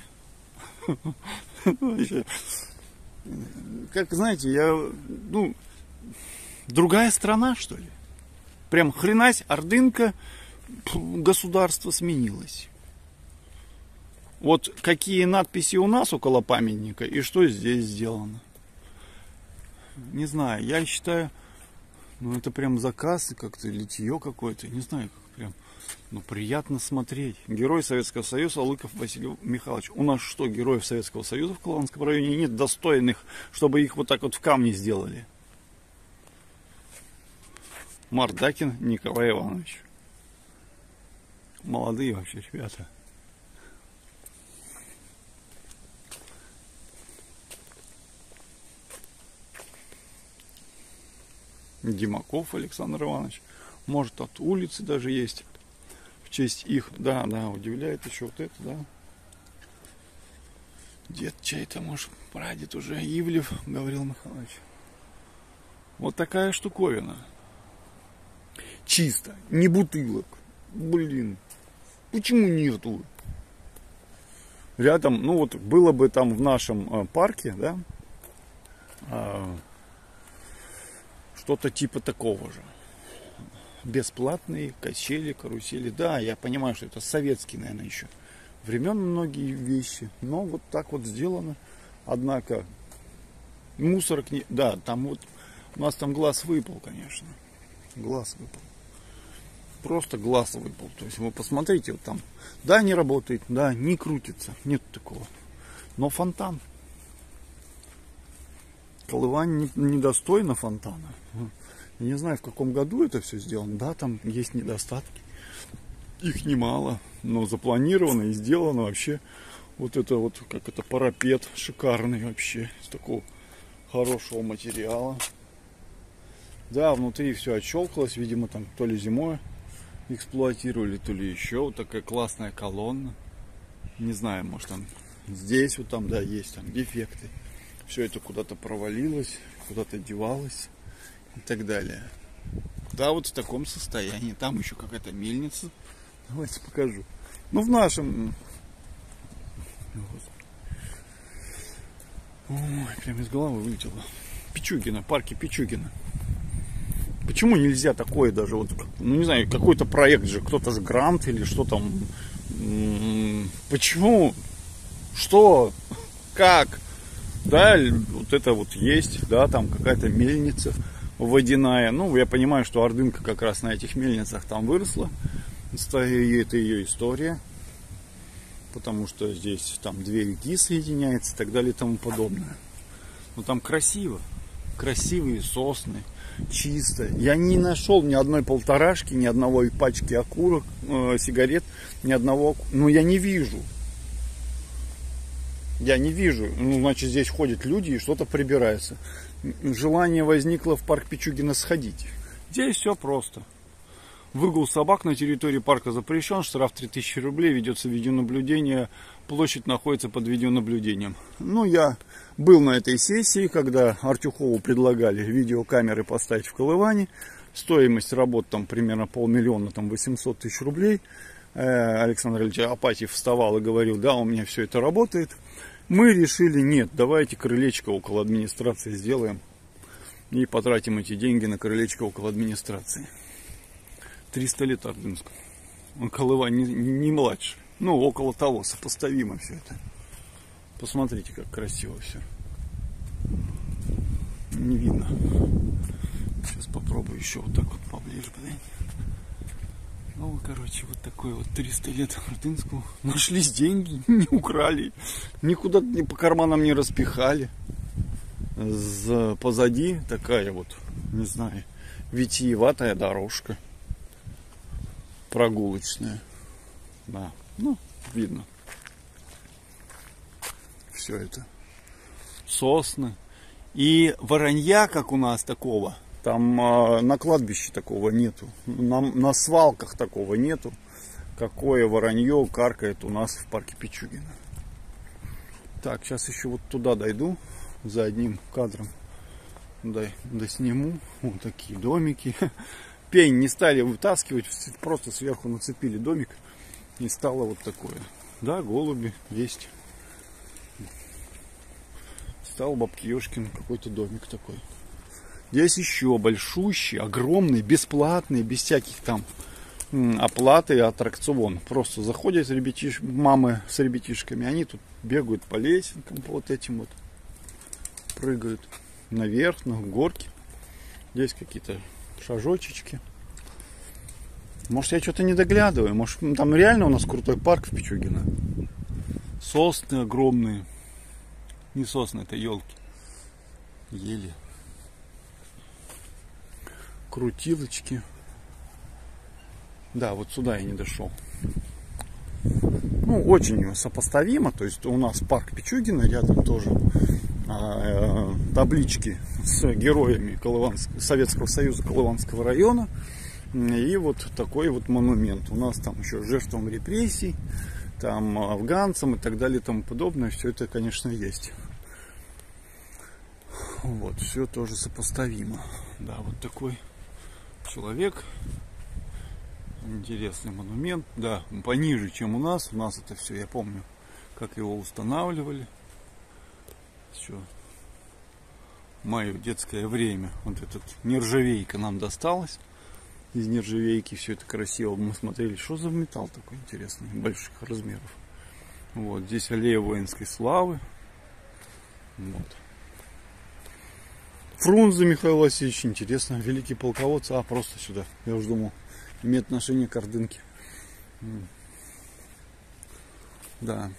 Как, знаете, другая страна, что ли? Прям хренась, Ордынка, государство сменилось. Вот какие надписи у нас около памятника и что здесь сделано. Не знаю, я считаю, ну это прям заказ, как-то литье какое-то, не знаю, как прям, ну приятно смотреть. Герой Советского Союза Лыков Василий Михайлович. У нас что, героев Советского Союза в Колыванском районе нет достойных, чтобы их вот так вот в камне сделали? Мардакин Николай Иванович. Молодые вообще ребята. Димаков Александр Иванович. Может, от улицы даже есть. В честь их. Да, удивляет еще вот это, да. Дед чей-то, может, прадед уже. Ивлев Гаврил Михайлович. Вот такая штуковина. Чисто. Не бутылок. Блин. Почему нету? рядом, ну вот было бы там в нашем парке, да, что-то типа такого же. Бесплатные качели, карусели. Да, я понимаю, что это советские, наверное, еще времен многие вещи. Но вот так вот сделано. Однако мусорок не... Да, там вот у нас там глаз выпал, конечно. Глаз выпал. Просто глаз выпал. То есть вы посмотрите, вот там, да, не работает, да, не крутится. Нет такого. Но фонтан. Колывань недостойна фонтана. Я не знаю, в каком году это все сделано. Да, там есть недостатки. Их немало. Но запланировано и сделано вообще. Вот это вот, как это, парапет шикарный вообще. Из такого хорошего материала. Да, внутри все отщелкалось. Видимо, там то ли зимой эксплуатировали, то ли еще. Вот такая классная колонна. Не знаю, может там здесь вот там, да, есть там дефекты. Все это куда-то провалилось, куда-то девалось. И так далее. Да, вот в таком состоянии. Там еще какая-то мельница. Давайте покажу. Ну, в нашем... Ой, прям из головы вылетело. Пичугина, парке Пичугина. Почему нельзя такое даже, вот, ну, не знаю, какой-то проект же, кто-то же грант или что там. Почему? Что? Как? Да, вот это вот есть, да, там какая-то мельница водяная. Ну, я понимаю, что Ордынка как раз на этих мельницах там выросла. Это ее история. Потому что здесь там две реки соединяются и так далее и тому подобное. Но там красиво. Красивые сосны, чисто. Я не нашел ни одной полторашки, ни одного пачки окурок, сигарет, ни одного... Ну, я не вижу. Я не вижу. Ну, значит, здесь ходят люди и что-то прибирается. Желание возникло в парк Пичугина сходить. Здесь все просто. Выгул собак на территории парка запрещен. Штраф 3000 рублей. Ведется видеонаблюдение. Площадь находится под видеонаблюдением. Ну, я был на этой сессии, когда Артюхову предлагали видеокамеры поставить в Колыване. Стоимость работ там примерно 500 000, там 800 000 рублей. Александр Ильич Апатьев вставал и говорил, да, у меня все это работает. Мы решили, нет, давайте крылечко около администрации сделаем и потратим эти деньги на крылечко около администрации. 300 лет Ордынску. Колывань не младше. Ну, около того, сопоставимо все это. Посмотрите, как красиво все. Не видно. Сейчас попробую еще вот так вот поближе подойти. Ну, короче, вот такой вот 300 лет Ордынску. Нашлись деньги, не украли. Никуда ни по карманам не распихали. Позади такая вот, не знаю, витиеватая дорожка. Прогулочная. Да, ну, видно. Все это. Сосны. И воронья, как у нас, такого. Там на кладбище такого нету. На свалках такого нету. Какое воронье каркает у нас в парке Пичугина. Так, сейчас еще вот туда дойду. За одним кадром. Досниму. Вот такие домики. Пень не стали вытаскивать. Просто сверху нацепили домик. И стало вот такое. Да, голуби есть. Стал бабки Ёшкин какой-то домик такой. Здесь еще большущий, огромный, бесплатный, без всяких там оплаты аттракцион. Просто заходят мамы с ребятишками, они тут бегают по лесенкам, по вот этим вот. Прыгают наверх, на горки. Здесь какие-то шажочечки. Может, я что-то не доглядываю. Может, там реально у нас крутой парк в Пичугино. Сосны огромные. Не сосны, это елки. Ели. Крутилочки. Да, вот сюда я не дошел. Ну, очень сопоставимо. То есть у нас парк Пичугина, рядом тоже таблички с героями Советского Союза Колыванского района. И вот такой вот монумент. У нас там еще жертвам репрессий, там афганцам и так далее и тому подобное. Все это, конечно, есть. Вот, все тоже сопоставимо. Да, вот такой человек. Интересный монумент. Да, пониже, чем у нас. У нас это все, я помню, как его устанавливали. Еще мое детское время. Вот этот нержавейка нам досталась. Из нержавейки все это красиво. Мы смотрели, что за металл такой интересный, больших размеров. Вот здесь аллея воинской славы. Вот. Фрунзе Михаил Васильевич, интересно, великий полководец. А, просто сюда. Я уже думал, имеет отношение к Ордынке. Да.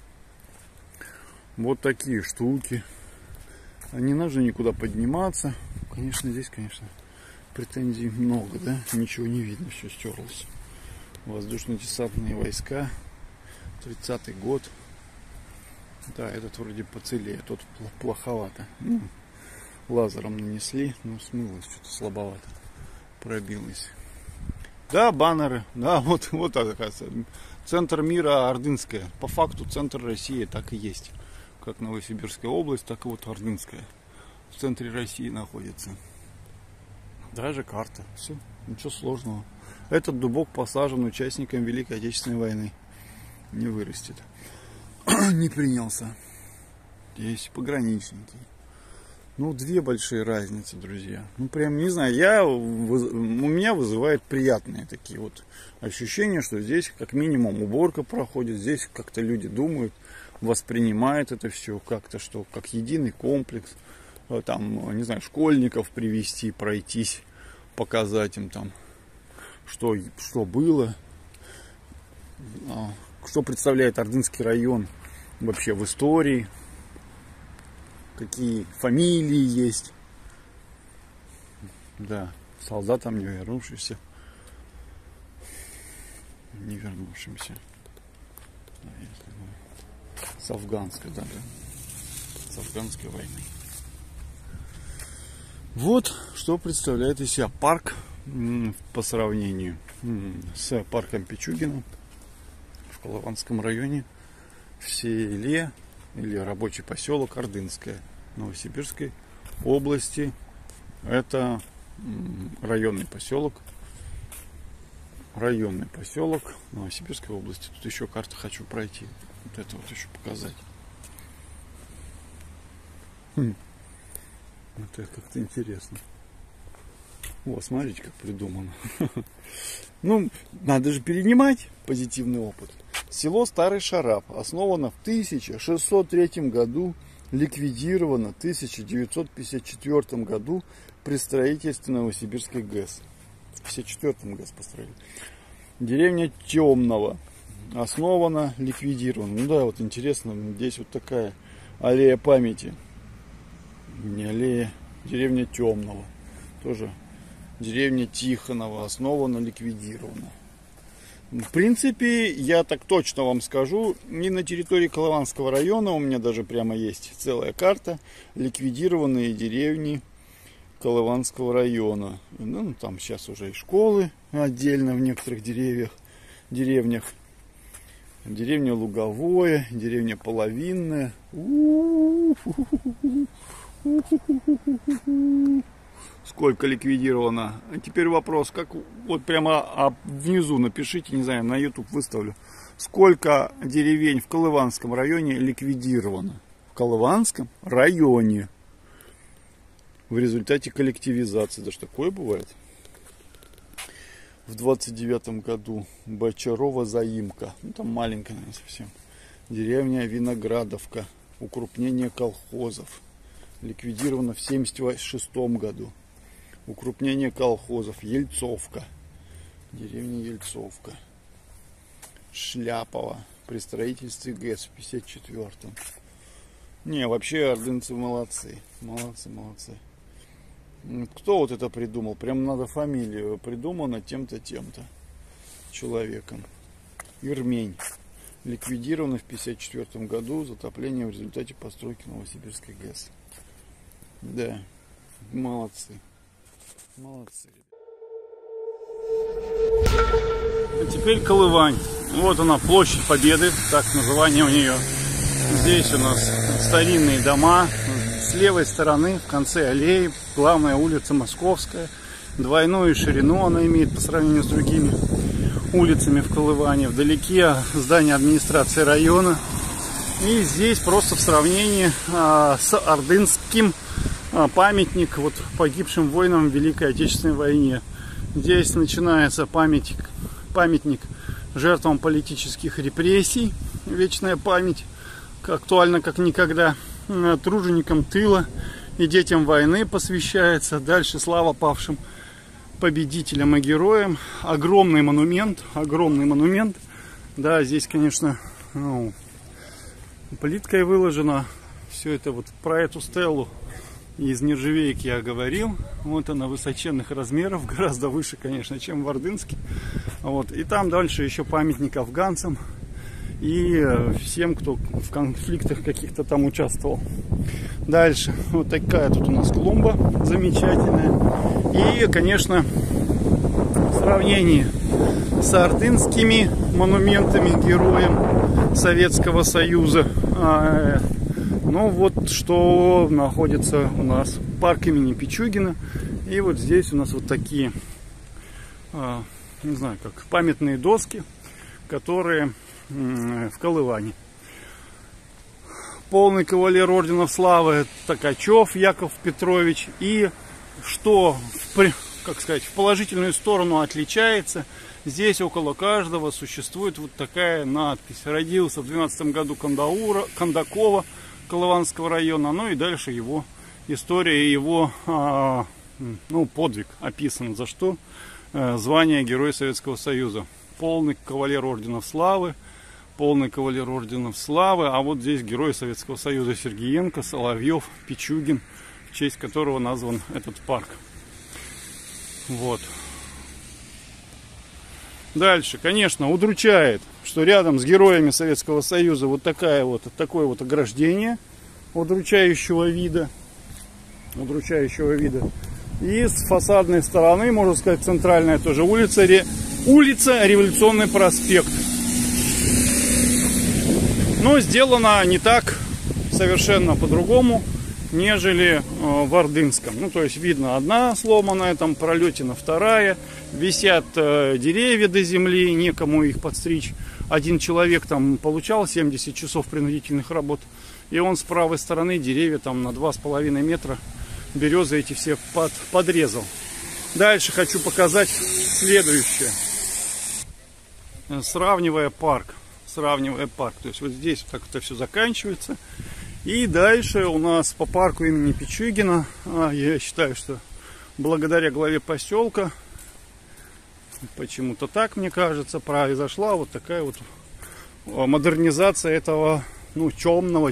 Вот такие штуки. А не нужно никуда подниматься. Конечно, здесь, конечно, претензий много, да? Ничего не видно, все стерлось. Воздушно-десантные войска. 30-й год. Да, этот вроде поцелее, тот плоховато. Ну, лазером нанесли, но смылось, что-то слабовато. Пробилось. Да, баннеры. Да, вот оказывается. Центр мира Ордынская. По факту центр России так и есть. Как Новосибирская область, так и вот Ордынская. В центре России находится. Даже карта. Все, ничего сложного. Этот дубок посажен участником Великой Отечественной войны. Не вырастет. Не принялся. Есть пограничники. Ну, две большие разницы, друзья. Ну, прям, не знаю, у меня вызывает приятные такие вот ощущения, что здесь как минимум уборка проходит, здесь как-то люди думают, воспринимают это все как-то, что как единый комплекс. Там, не знаю, школьников привести, пройтись, показать им там, что было, что представляет Ордынский район вообще в истории. Какие фамилии есть. Да, солдатам не вернувшимся. Да, с афганской даже. С афганской войны. Вот что представляет из себя парк по сравнению с парком Пичугина в Колыванском районе, в селе или рабочий поселок Ордынское Новосибирской области. Это районный поселок Новосибирской области. Тут еще карту хочу пройти. Вот это вот еще показать. Это как-то интересно. О, смотрите, как придумано. Ну, надо же перенимать позитивный опыт. Село Старый Шарап основано в 1603 году, ликвидировано в 1954 году при строительстве Новосибирской ГЭС. В 1954 ГЭС построили. Деревня Темного основана, ликвидирована. Ну да, вот интересно, здесь вот такая аллея памяти. Не аллея, деревня Темного. Тоже деревня Тихонова основана, ликвидирована. В принципе, я так точно вам скажу, не на территории Колыванского района, у меня даже прямо есть целая карта, ликвидированные деревни Колыванского района. Ну, там сейчас уже и школы отдельно в некоторых деревнях. Деревня Луговое, деревня Половинная. Сколько ликвидировано. А теперь вопрос, как вот прямо внизу напишите, не знаю, на YouTube выставлю. Сколько деревень в Колыванском районе ликвидировано? В Колыванском районе. В результате коллективизации. Да что такое бывает? В 29 году Бочарова заимка. Ну там маленькая, наверное, совсем. Деревня Виноградовка. Укрупнение колхозов. Ликвидировано в 76 году. Укрупнение колхозов. Ельцовка. Деревня Ельцовка. Шляпова. При строительстве ГЭС в 54-м. Не, вообще ордынцы молодцы. Молодцы. Кто вот это придумал? Прям надо фамилию. Придумано тем-то, тем-то человеком. Ирмень. Ликвидировано в 54 году. Затопление в результате постройки Новосибирской ГЭС. Да, молодцы. А теперь Колывань. Вот она, площадь Победы, так название у нее. Здесь у нас старинные дома. С левой стороны, в конце аллеи, главная улица Московская. Двойную ширину она имеет по сравнению с другими улицами в Колыване. Вдалеке здание администрации района. И здесь просто в сравнении с ордынским памятник вот погибшим воинам в Великой Отечественной войне. Здесь начинается памятник жертвам политических репрессий, вечная память, актуальна как никогда, труженикам тыла и детям войны посвящается. Дальше слава павшим победителям и героям. Огромный монумент. Да, здесь, конечно, плиткой выложено. Все это вот про эту стелу из нержавейки я говорил. Вот она высоченных размеров, гораздо выше, конечно, чем в Ордынске. Вот. И там дальше еще памятник афганцам и всем, кто в конфликтах каких-то там участвовал. Дальше вот такая тут у нас клумба замечательная. И, конечно, в сравнении с ордынскими монументами героям Советского Союза, ну вот что находится у нас парк имени Пичугина. И вот здесь у нас вот такие, не знаю, как памятные доски, которые в Колыване. Полный кавалер орденов славы Токачев Яков Петрович. И что, как сказать, в положительную сторону отличается, здесь около каждого существует вот такая надпись. Родился в 12 году Кондакова Колыванского района. Ну и дальше его история, его подвиг описан, за что звание Героя Советского Союза. Полный кавалер орденов славы. Полный кавалер орденов славы. А вот здесь Герой Советского Союза Сергеенко, Соловьев, Пичугин, в честь которого назван этот парк. Вот. Дальше, конечно, удручает, что рядом с героями Советского Союза вот такое вот ограждение удручающего вида. И с фасадной стороны, можно сказать, центральная тоже улица Революционный проспект. Но сделано не так, совершенно по-другому, нежели в Ордынском. Ну, то есть видно одна сломанная, там пролетина вторая, висят деревья до земли, некому их подстричь. Один человек там получал 70 часов принудительных работ, и он с правой стороны деревья там на 2,5 метра, березы эти все подрезал. Дальше хочу показать следующее. Сравнивая парк. То есть вот здесь вот так это все заканчивается. И дальше у нас по парку имени Пичугина, я считаю, что благодаря главе поселка, почему-то так, мне кажется, произошла вот такая вот модернизация этого, темного,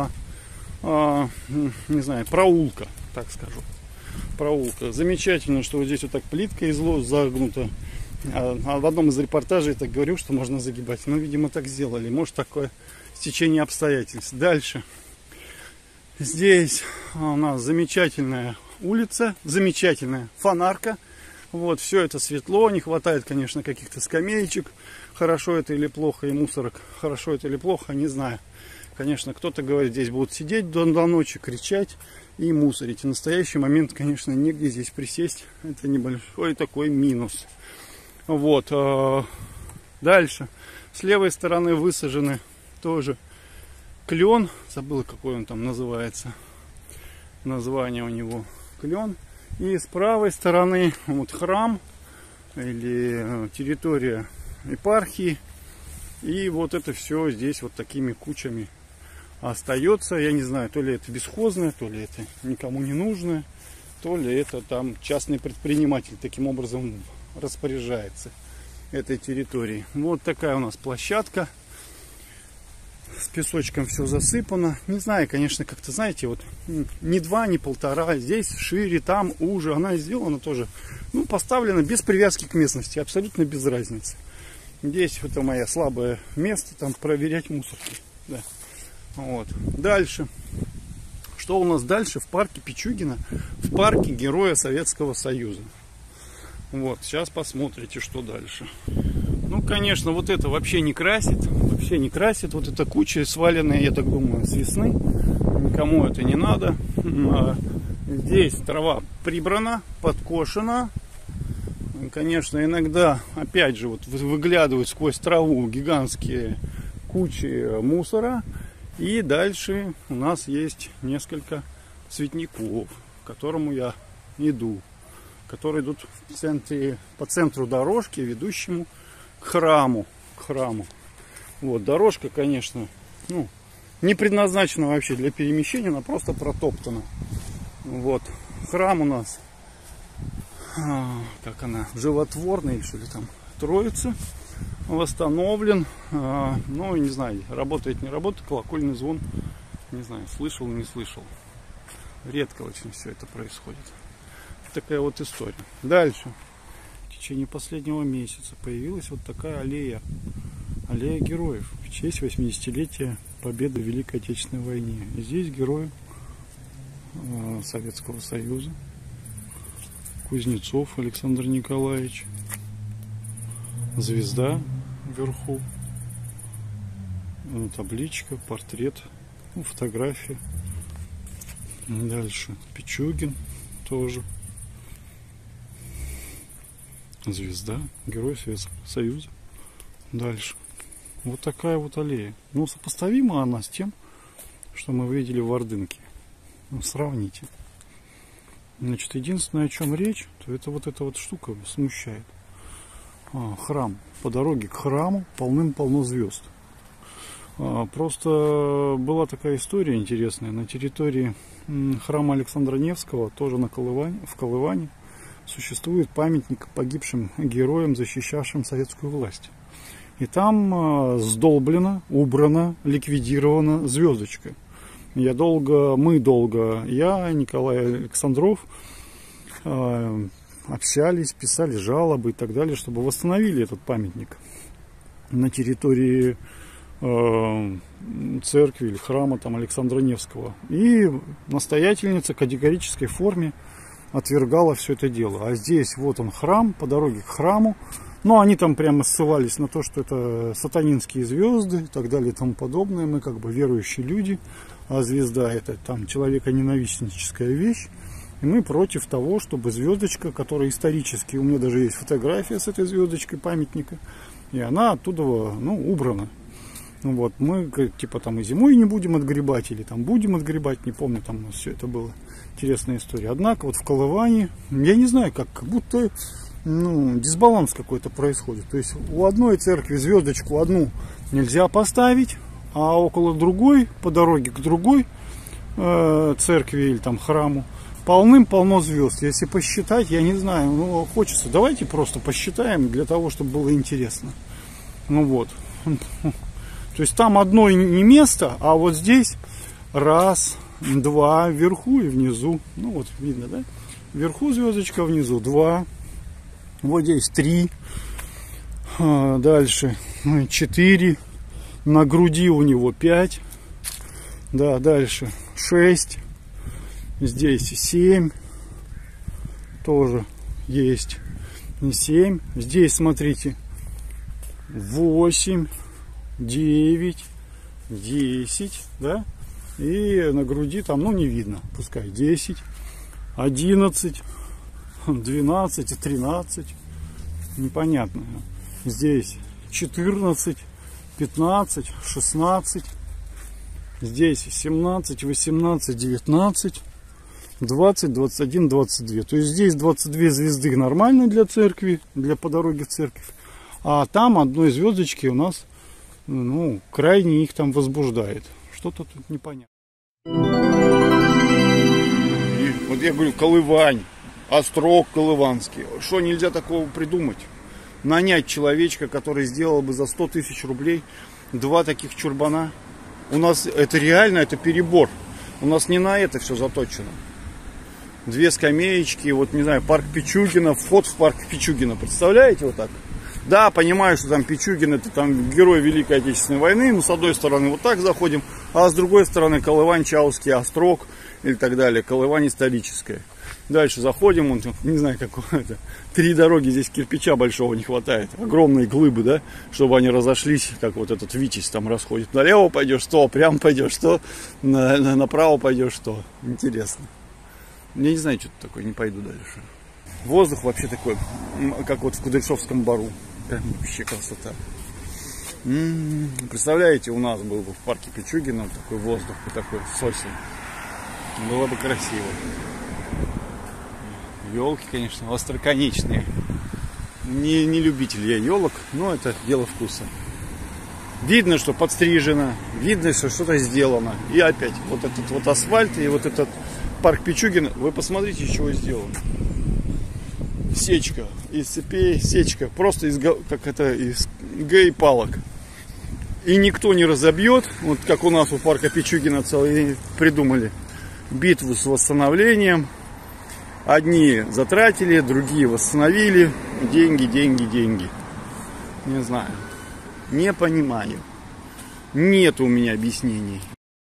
не знаю, проулка, так скажу. Проулка. Замечательно, что вот здесь вот так плитка загнута. В одном из репортажей я так говорил, что можно загибать. Но, видимо, так сделали. Может, такое стечение обстоятельств. Дальше. Здесь у нас замечательная улица, замечательная фонарка. Вот, все это светло. Не хватает, конечно, каких-то скамеечек. Хорошо это или плохо, и мусорок. Хорошо это или плохо, не знаю. Конечно, кто-то говорит, здесь будут сидеть до ночи, кричать и мусорить. В настоящий момент, конечно, негде здесь присесть. Это небольшой такой минус. Вот. Дальше. С левой стороны высажены тоже клен. Забыл, какой он там называется. Название у него клен. И с правой стороны вот храм или территория епархии. И вот это все здесь вот такими кучами остается. Я не знаю, то ли это бесхозное, то ли это никому не нужное, то ли это там частный предприниматель таким образом распоряжается этой территорией. Вот такая у нас площадка. С песочком все засыпано. Не знаю, конечно, как-то, знаете, вот ни 2, ни 1,5. Здесь шире, там уже. Она сделана тоже, поставлена без привязки к местности. Абсолютно без разницы. Здесь это мое слабое место, там проверять мусорки. Да. Вот. Дальше. Что у нас дальше в парке Пичугина? В парке Героя Советского Союза. Вот, сейчас посмотрите, что дальше. Конечно, вот это вообще не красит. Вот эта куча сваленная, я так думаю, с весны. Никому это не надо. Здесь трава прибрана, подкошена. Конечно, иногда, опять же, вот выглядывают сквозь траву гигантские кучи мусора. И дальше у нас есть несколько цветников, к которому я иду, которые идут в центре, по центру дорожки, ведущему к храму. Вот, дорожка, конечно, ну, не предназначена вообще для перемещения, она просто протоптана. Вот, храм у нас, как она, животворный, что ли, там, Троица, восстановлен. Ну, не знаю, работает, не работает, колокольный звон, не знаю, слышал, не слышал. Редко очень все это происходит. Такая вот история. Дальше. В течение последнего месяца появилась вот такая аллея. Аллея героев. В честь 80-летия победы в Великой Отечественной войне. И здесь герои Советского Союза. Кузнецов Александр Николаевич. Звезда вверху. Табличка, портрет, фотография. Дальше Пичугин тоже. Звезда, герой Советского Союза. Дальше. Вот такая вот аллея. Ну, сопоставима она с тем, что мы видели в Ордынке. Ну, сравните. Значит, единственное, о чем речь, то это вот эта вот штука смущает. Храм. По дороге к храму полным-полно звезд. Просто была такая история интересная. На территории храма Александра Невского, тоже в Колыване, существует памятник погибшим героям, защищавшим советскую власть. И там сдолблена, убрана, ликвидирована звездочка. Я, Николай Александров, общались, писали жалобы и так далее, чтобы восстановили этот памятник на территории церкви или храма там Александра Невского. И настоятельница в категорической форме отвергала все это дело. А здесь вот он храм, по дороге к храму. Но они там прямо ссылались на то, что это сатанинские звезды и так далее и тому подобное. Мы как бы верующие люди, а звезда это там человеконенавистническая вещь. И мы против того, чтобы звездочка, которая исторически, у меня даже есть фотография с этой звездочкой памятника, и она оттуда, ну, убрана. Ну вот, мы типа там и зимой не будем отгребать, или там будем отгребать, не помню, там все это было интересная история. Однако вот в Колыване, я не знаю, как будто, ну, дисбаланс какой-то происходит. То есть у одной церкви звездочку одну нельзя поставить, а около другой, по дороге к другой церкви или там храму, полным-полно звезд. Если посчитать, я не знаю, ну, хочется, давайте просто посчитаем для того, чтобы было интересно. Ну вот. То есть там одно не место, а вот здесь раз, два, вверху и внизу. Ну вот видно, да? Вверху звездочка, внизу два. Вот здесь 3. Дальше 4. На груди у него 5. Да, дальше 6. Здесь 7. Тоже есть 7. Здесь, смотрите, 8. 9, 10, да, и на груди там, ну, не видно, пускай 10, 11, 12 и 13, непонятно. Здесь 14, 15, 16, здесь 17, 18, 19, 20, 21, 22. То есть здесь 22 звезды нормально для церкви, для по дороге в церковь, а там одной звездочки у нас, ну, крайне их там возбуждает. Что-то тут непонятно. И вот я говорю, Колывань, острог колыванский. Что нельзя такого придумать? Нанять человечка, который сделал бы за 100 тысяч рублей 2 таких чурбана. У нас это реально, это перебор. У нас не на это все заточено. 2 скамеечки, вот не знаю, парк Пичугина, вход в парк Пичугина. Представляете вот так? Да, понимаю, что там Пичугин, это там герой Великой Отечественной войны. Мы с одной стороны вот так заходим, а с другой стороны Колывань, Чауский острог и так далее. Колывань историческая. Дальше заходим, он, не знаю, какое-то 3 дороги, здесь кирпича большого не хватает. Огромные глыбы, да, чтобы они разошлись, как вот этот Витязь там расходит. Налево пойдешь, что, прямо пойдешь, что, направо пойдешь, что. Интересно. Я не знаю, что это такое, не пойду дальше. Воздух вообще такой, как вот в Кудряшовском бару. Прям вообще красота. Представляете, у нас был бы в парке Пичугина такой воздух, такой сосен. Было бы красиво. Елки, конечно, остроконечные. Не любитель я елок, но это дело вкуса. Видно, что подстрижено, видно, что что-то сделано. И опять вот этот вот асфальт и вот этот парк Пичугина. Вы посмотрите, из чего сделано. Сечка из цепей, сечка просто из гей-палок. И никто не разобьет, вот как у нас у парка Пичугина целые придумали битву с восстановлением. Одни затратили, другие восстановили. Деньги, деньги, деньги. Не знаю. Не понимаю. Нет у меня объяснений.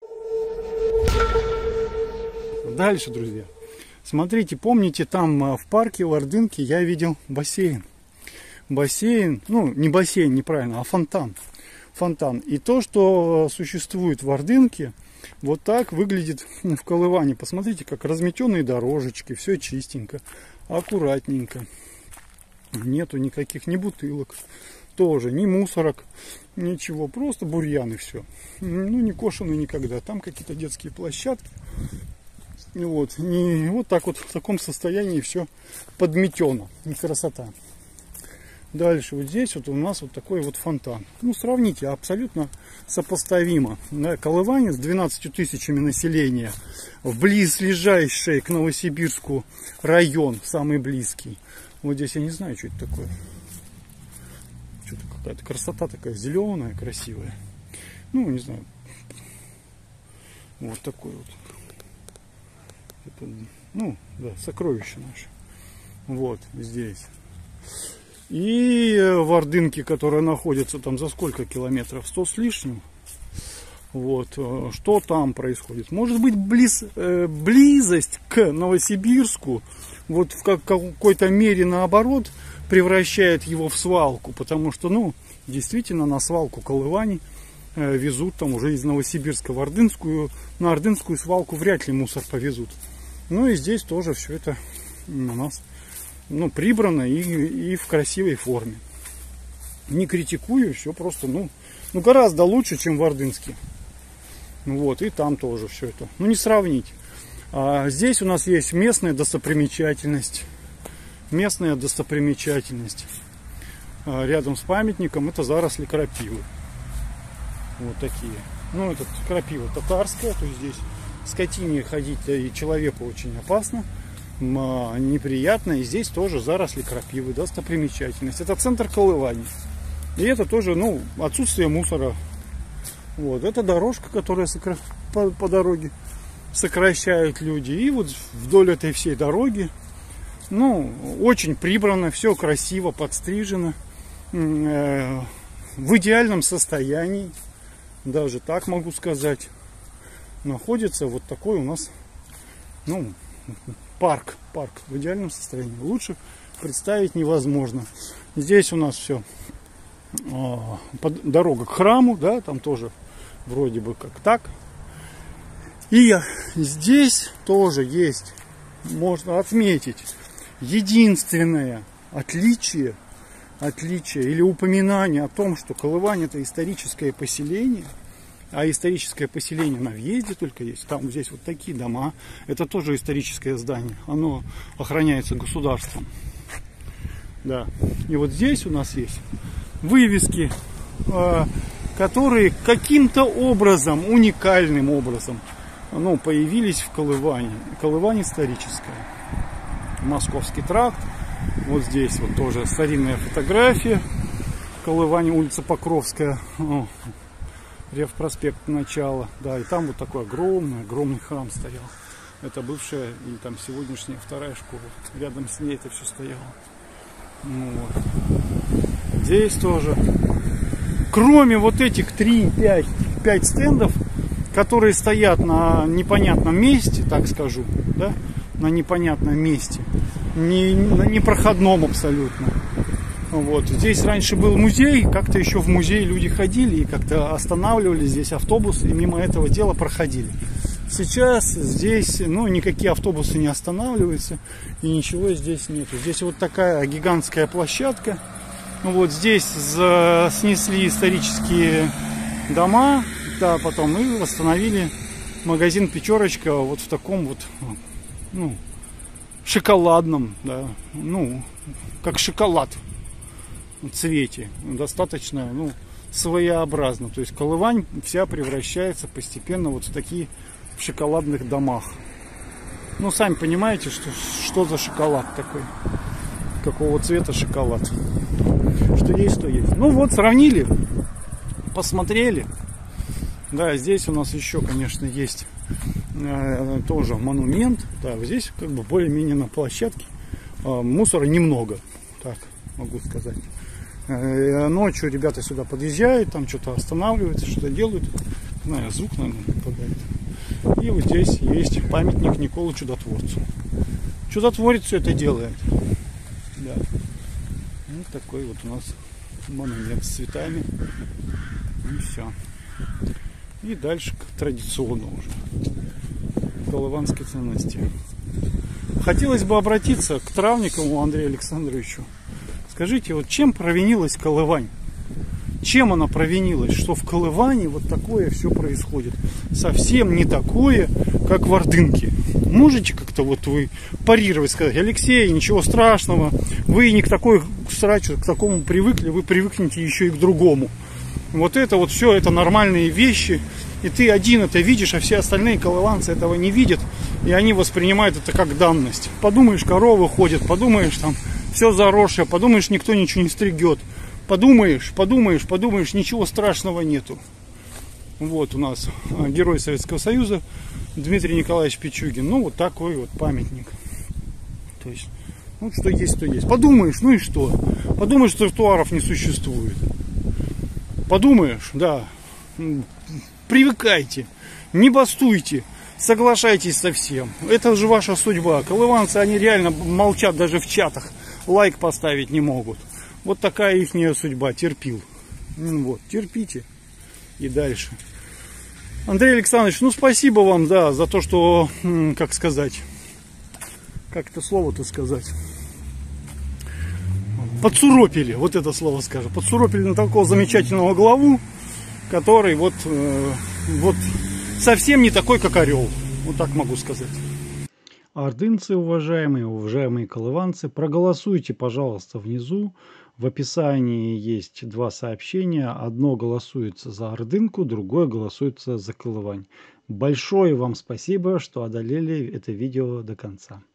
Дальше, друзья. Смотрите, помните, там в парке в Ордынке я видел бассейн. Бассейн, ну не бассейн, неправильно, а фонтан. Фонтан. И то, что существует в Ордынке, вот так выглядит в Колыване. Посмотрите, как разметенные дорожечки, все чистенько, аккуратненько. Нету никаких ни бутылок, тоже ни мусорок, ничего, просто бурьян и все. Ну, не кошены никогда. Там какие-то детские площадки. Вот, не, вот так вот в таком состоянии все подметено. И красота. Дальше вот здесь вот у нас вот такой вот фонтан. Ну, сравните, абсолютно сопоставимо. Да, Колывань с 12 тысячами населения, в близлежащий к Новосибирску район, самый близкий. Вот здесь я не знаю, что это такое. Что-то какая-то красота такая зеленая, красивая. Ну, не знаю. Вот такой вот. Это, ну, да, сокровище наше. Вот здесь. И в Ордынке, которая находится там за сколько километров? 100 с лишним. Вот. Что там происходит? Может быть, близость к Новосибирску вот в какой-то мере наоборот превращает его в свалку. Потому что, ну, действительно на свалку Колывани везут там уже из Новосибирска в Ордынскую. На Ордынскую свалку вряд ли мусор повезут. Ну и здесь тоже все это у нас, ну, прибрано и в красивой форме. Не критикую, все просто, ну гораздо лучше, чем в Ордынске. Вот, и там тоже все это. Ну, не сравнить. А здесь у нас есть местная достопримечательность. Местная достопримечательность. Рядом с памятником это заросли крапивы. Вот такие. Ну, это крапива татарская, то есть здесь скотине ходить и человеку очень опасно, неприятно. И здесь тоже заросли крапивы, достопримечательность. Это центр Колывани. И это тоже, ну, отсутствие мусора. Вот, это дорожка, которая по дороге сокращают люди. И вот вдоль этой всей дороги, ну, очень прибрано, все красиво, подстрижено, в идеальном состоянии, даже так могу сказать. Находится вот такой у нас, ну, парк в идеальном состоянии. Лучше представить невозможно. Здесь у нас все дорога к храму, да, там тоже вроде бы как так. И здесь тоже есть, можно отметить, единственное отличие или упоминание о том, что Колывань это историческое поселение. А историческое поселение на въезде только есть. Там здесь вот такие дома. Это тоже историческое здание. Оно охраняется государством. Да. И вот здесь у нас есть вывески, которые каким-то образом, уникальным образом, ну, появились в Колыване. Колывань историческая. Московский тракт. Вот здесь вот тоже старинная фотография. Колывань, улица Покровская. Ревпроспект начала, да, и там вот такой огромный храм стоял. Это бывшая и там сегодняшняя вторая школа. Рядом с ней это все стояло. Ну, вот. Здесь тоже. Кроме вот этих 3-5 стендов, которые стоят на непонятном месте, так скажу, да, на непонятном месте, на непроходном абсолютно. Вот. Здесь раньше был музей, как-то еще в музей люди ходили и как-то останавливали здесь автобус и мимо этого дела проходили. Сейчас здесь, ну, никакие автобусы не останавливаются и ничего здесь нету. Здесь вот такая гигантская площадка, Вот здесь снесли исторические дома, да, потом и восстановили магазин «Пятерочка» вот в таком вот, ну, шоколадном, да, ну, как шоколад цвете, достаточно, ну, своеобразно. То есть Колывань вся превращается постепенно вот в такие шоколадных домах. Ну, сами понимаете, что за шоколад такой, какого цвета шоколад. Что есть, то есть. Ну вот, сравнили, посмотрели. Да, здесь у нас еще, конечно, есть тоже монумент. Да, здесь как бы более-менее на площадке мусора немного, так могу сказать. Ночью ребята сюда подъезжают, там что-то останавливаются, что-то делают. Не знаю, звук, наверное, попадает. И вот здесь есть памятник Николу Чудотворцу. Чудотворец все это делает. Да. Вот такой вот у нас монумент с цветами. И все. И дальше традиционно уже. Колыванской ценности. Хотелось бы обратиться к Травникову Андрею Александровичу. Скажите, вот чем провинилась Колывань? Чем она провинилась, что в Колыване вот такое все происходит? Совсем не такое, как в Ордынке. Можете как-то вот вы парировать, сказать: Алексей, ничего страшного, вы не к такой срачу, к такому привыкли, вы привыкнете еще и к другому. Вот это вот все, это нормальные вещи, и ты один это видишь, а все остальные колыванцы этого не видят, и они воспринимают это как данность. Подумаешь, коровы ходят, подумаешь, там все заросшее, подумаешь, никто ничего не стригет. Подумаешь, ничего страшного нету. Вот у нас герой Советского Союза Дмитрий Николаевич Пичугин. Ну, вот такой вот памятник. То есть, ну, что есть, то есть. Подумаешь, ну и что? Подумаешь, тротуаров не существует. Подумаешь, да. Привыкайте, не бастуйте, соглашайтесь со всем. Это же ваша судьба. Колыванцы, они реально молчат даже в чатах. Лайк поставить не могут. Вот такая ихняя судьба, терпил. Вот, терпите и дальше. Андрей Александрович, ну спасибо вам, да, за то, что, как сказать, как это слово-то сказать, подсуропили, вот это слово скажем, подсуропили на такого замечательного главу, который вот совсем не такой, как орел, вот так могу сказать. Ордынцы, уважаемые колыванцы, проголосуйте, пожалуйста, внизу. В описании есть два сообщения. Одно голосуется за Ордынку, другое голосуется за Колывань. Большое вам спасибо, что одолели это видео до конца.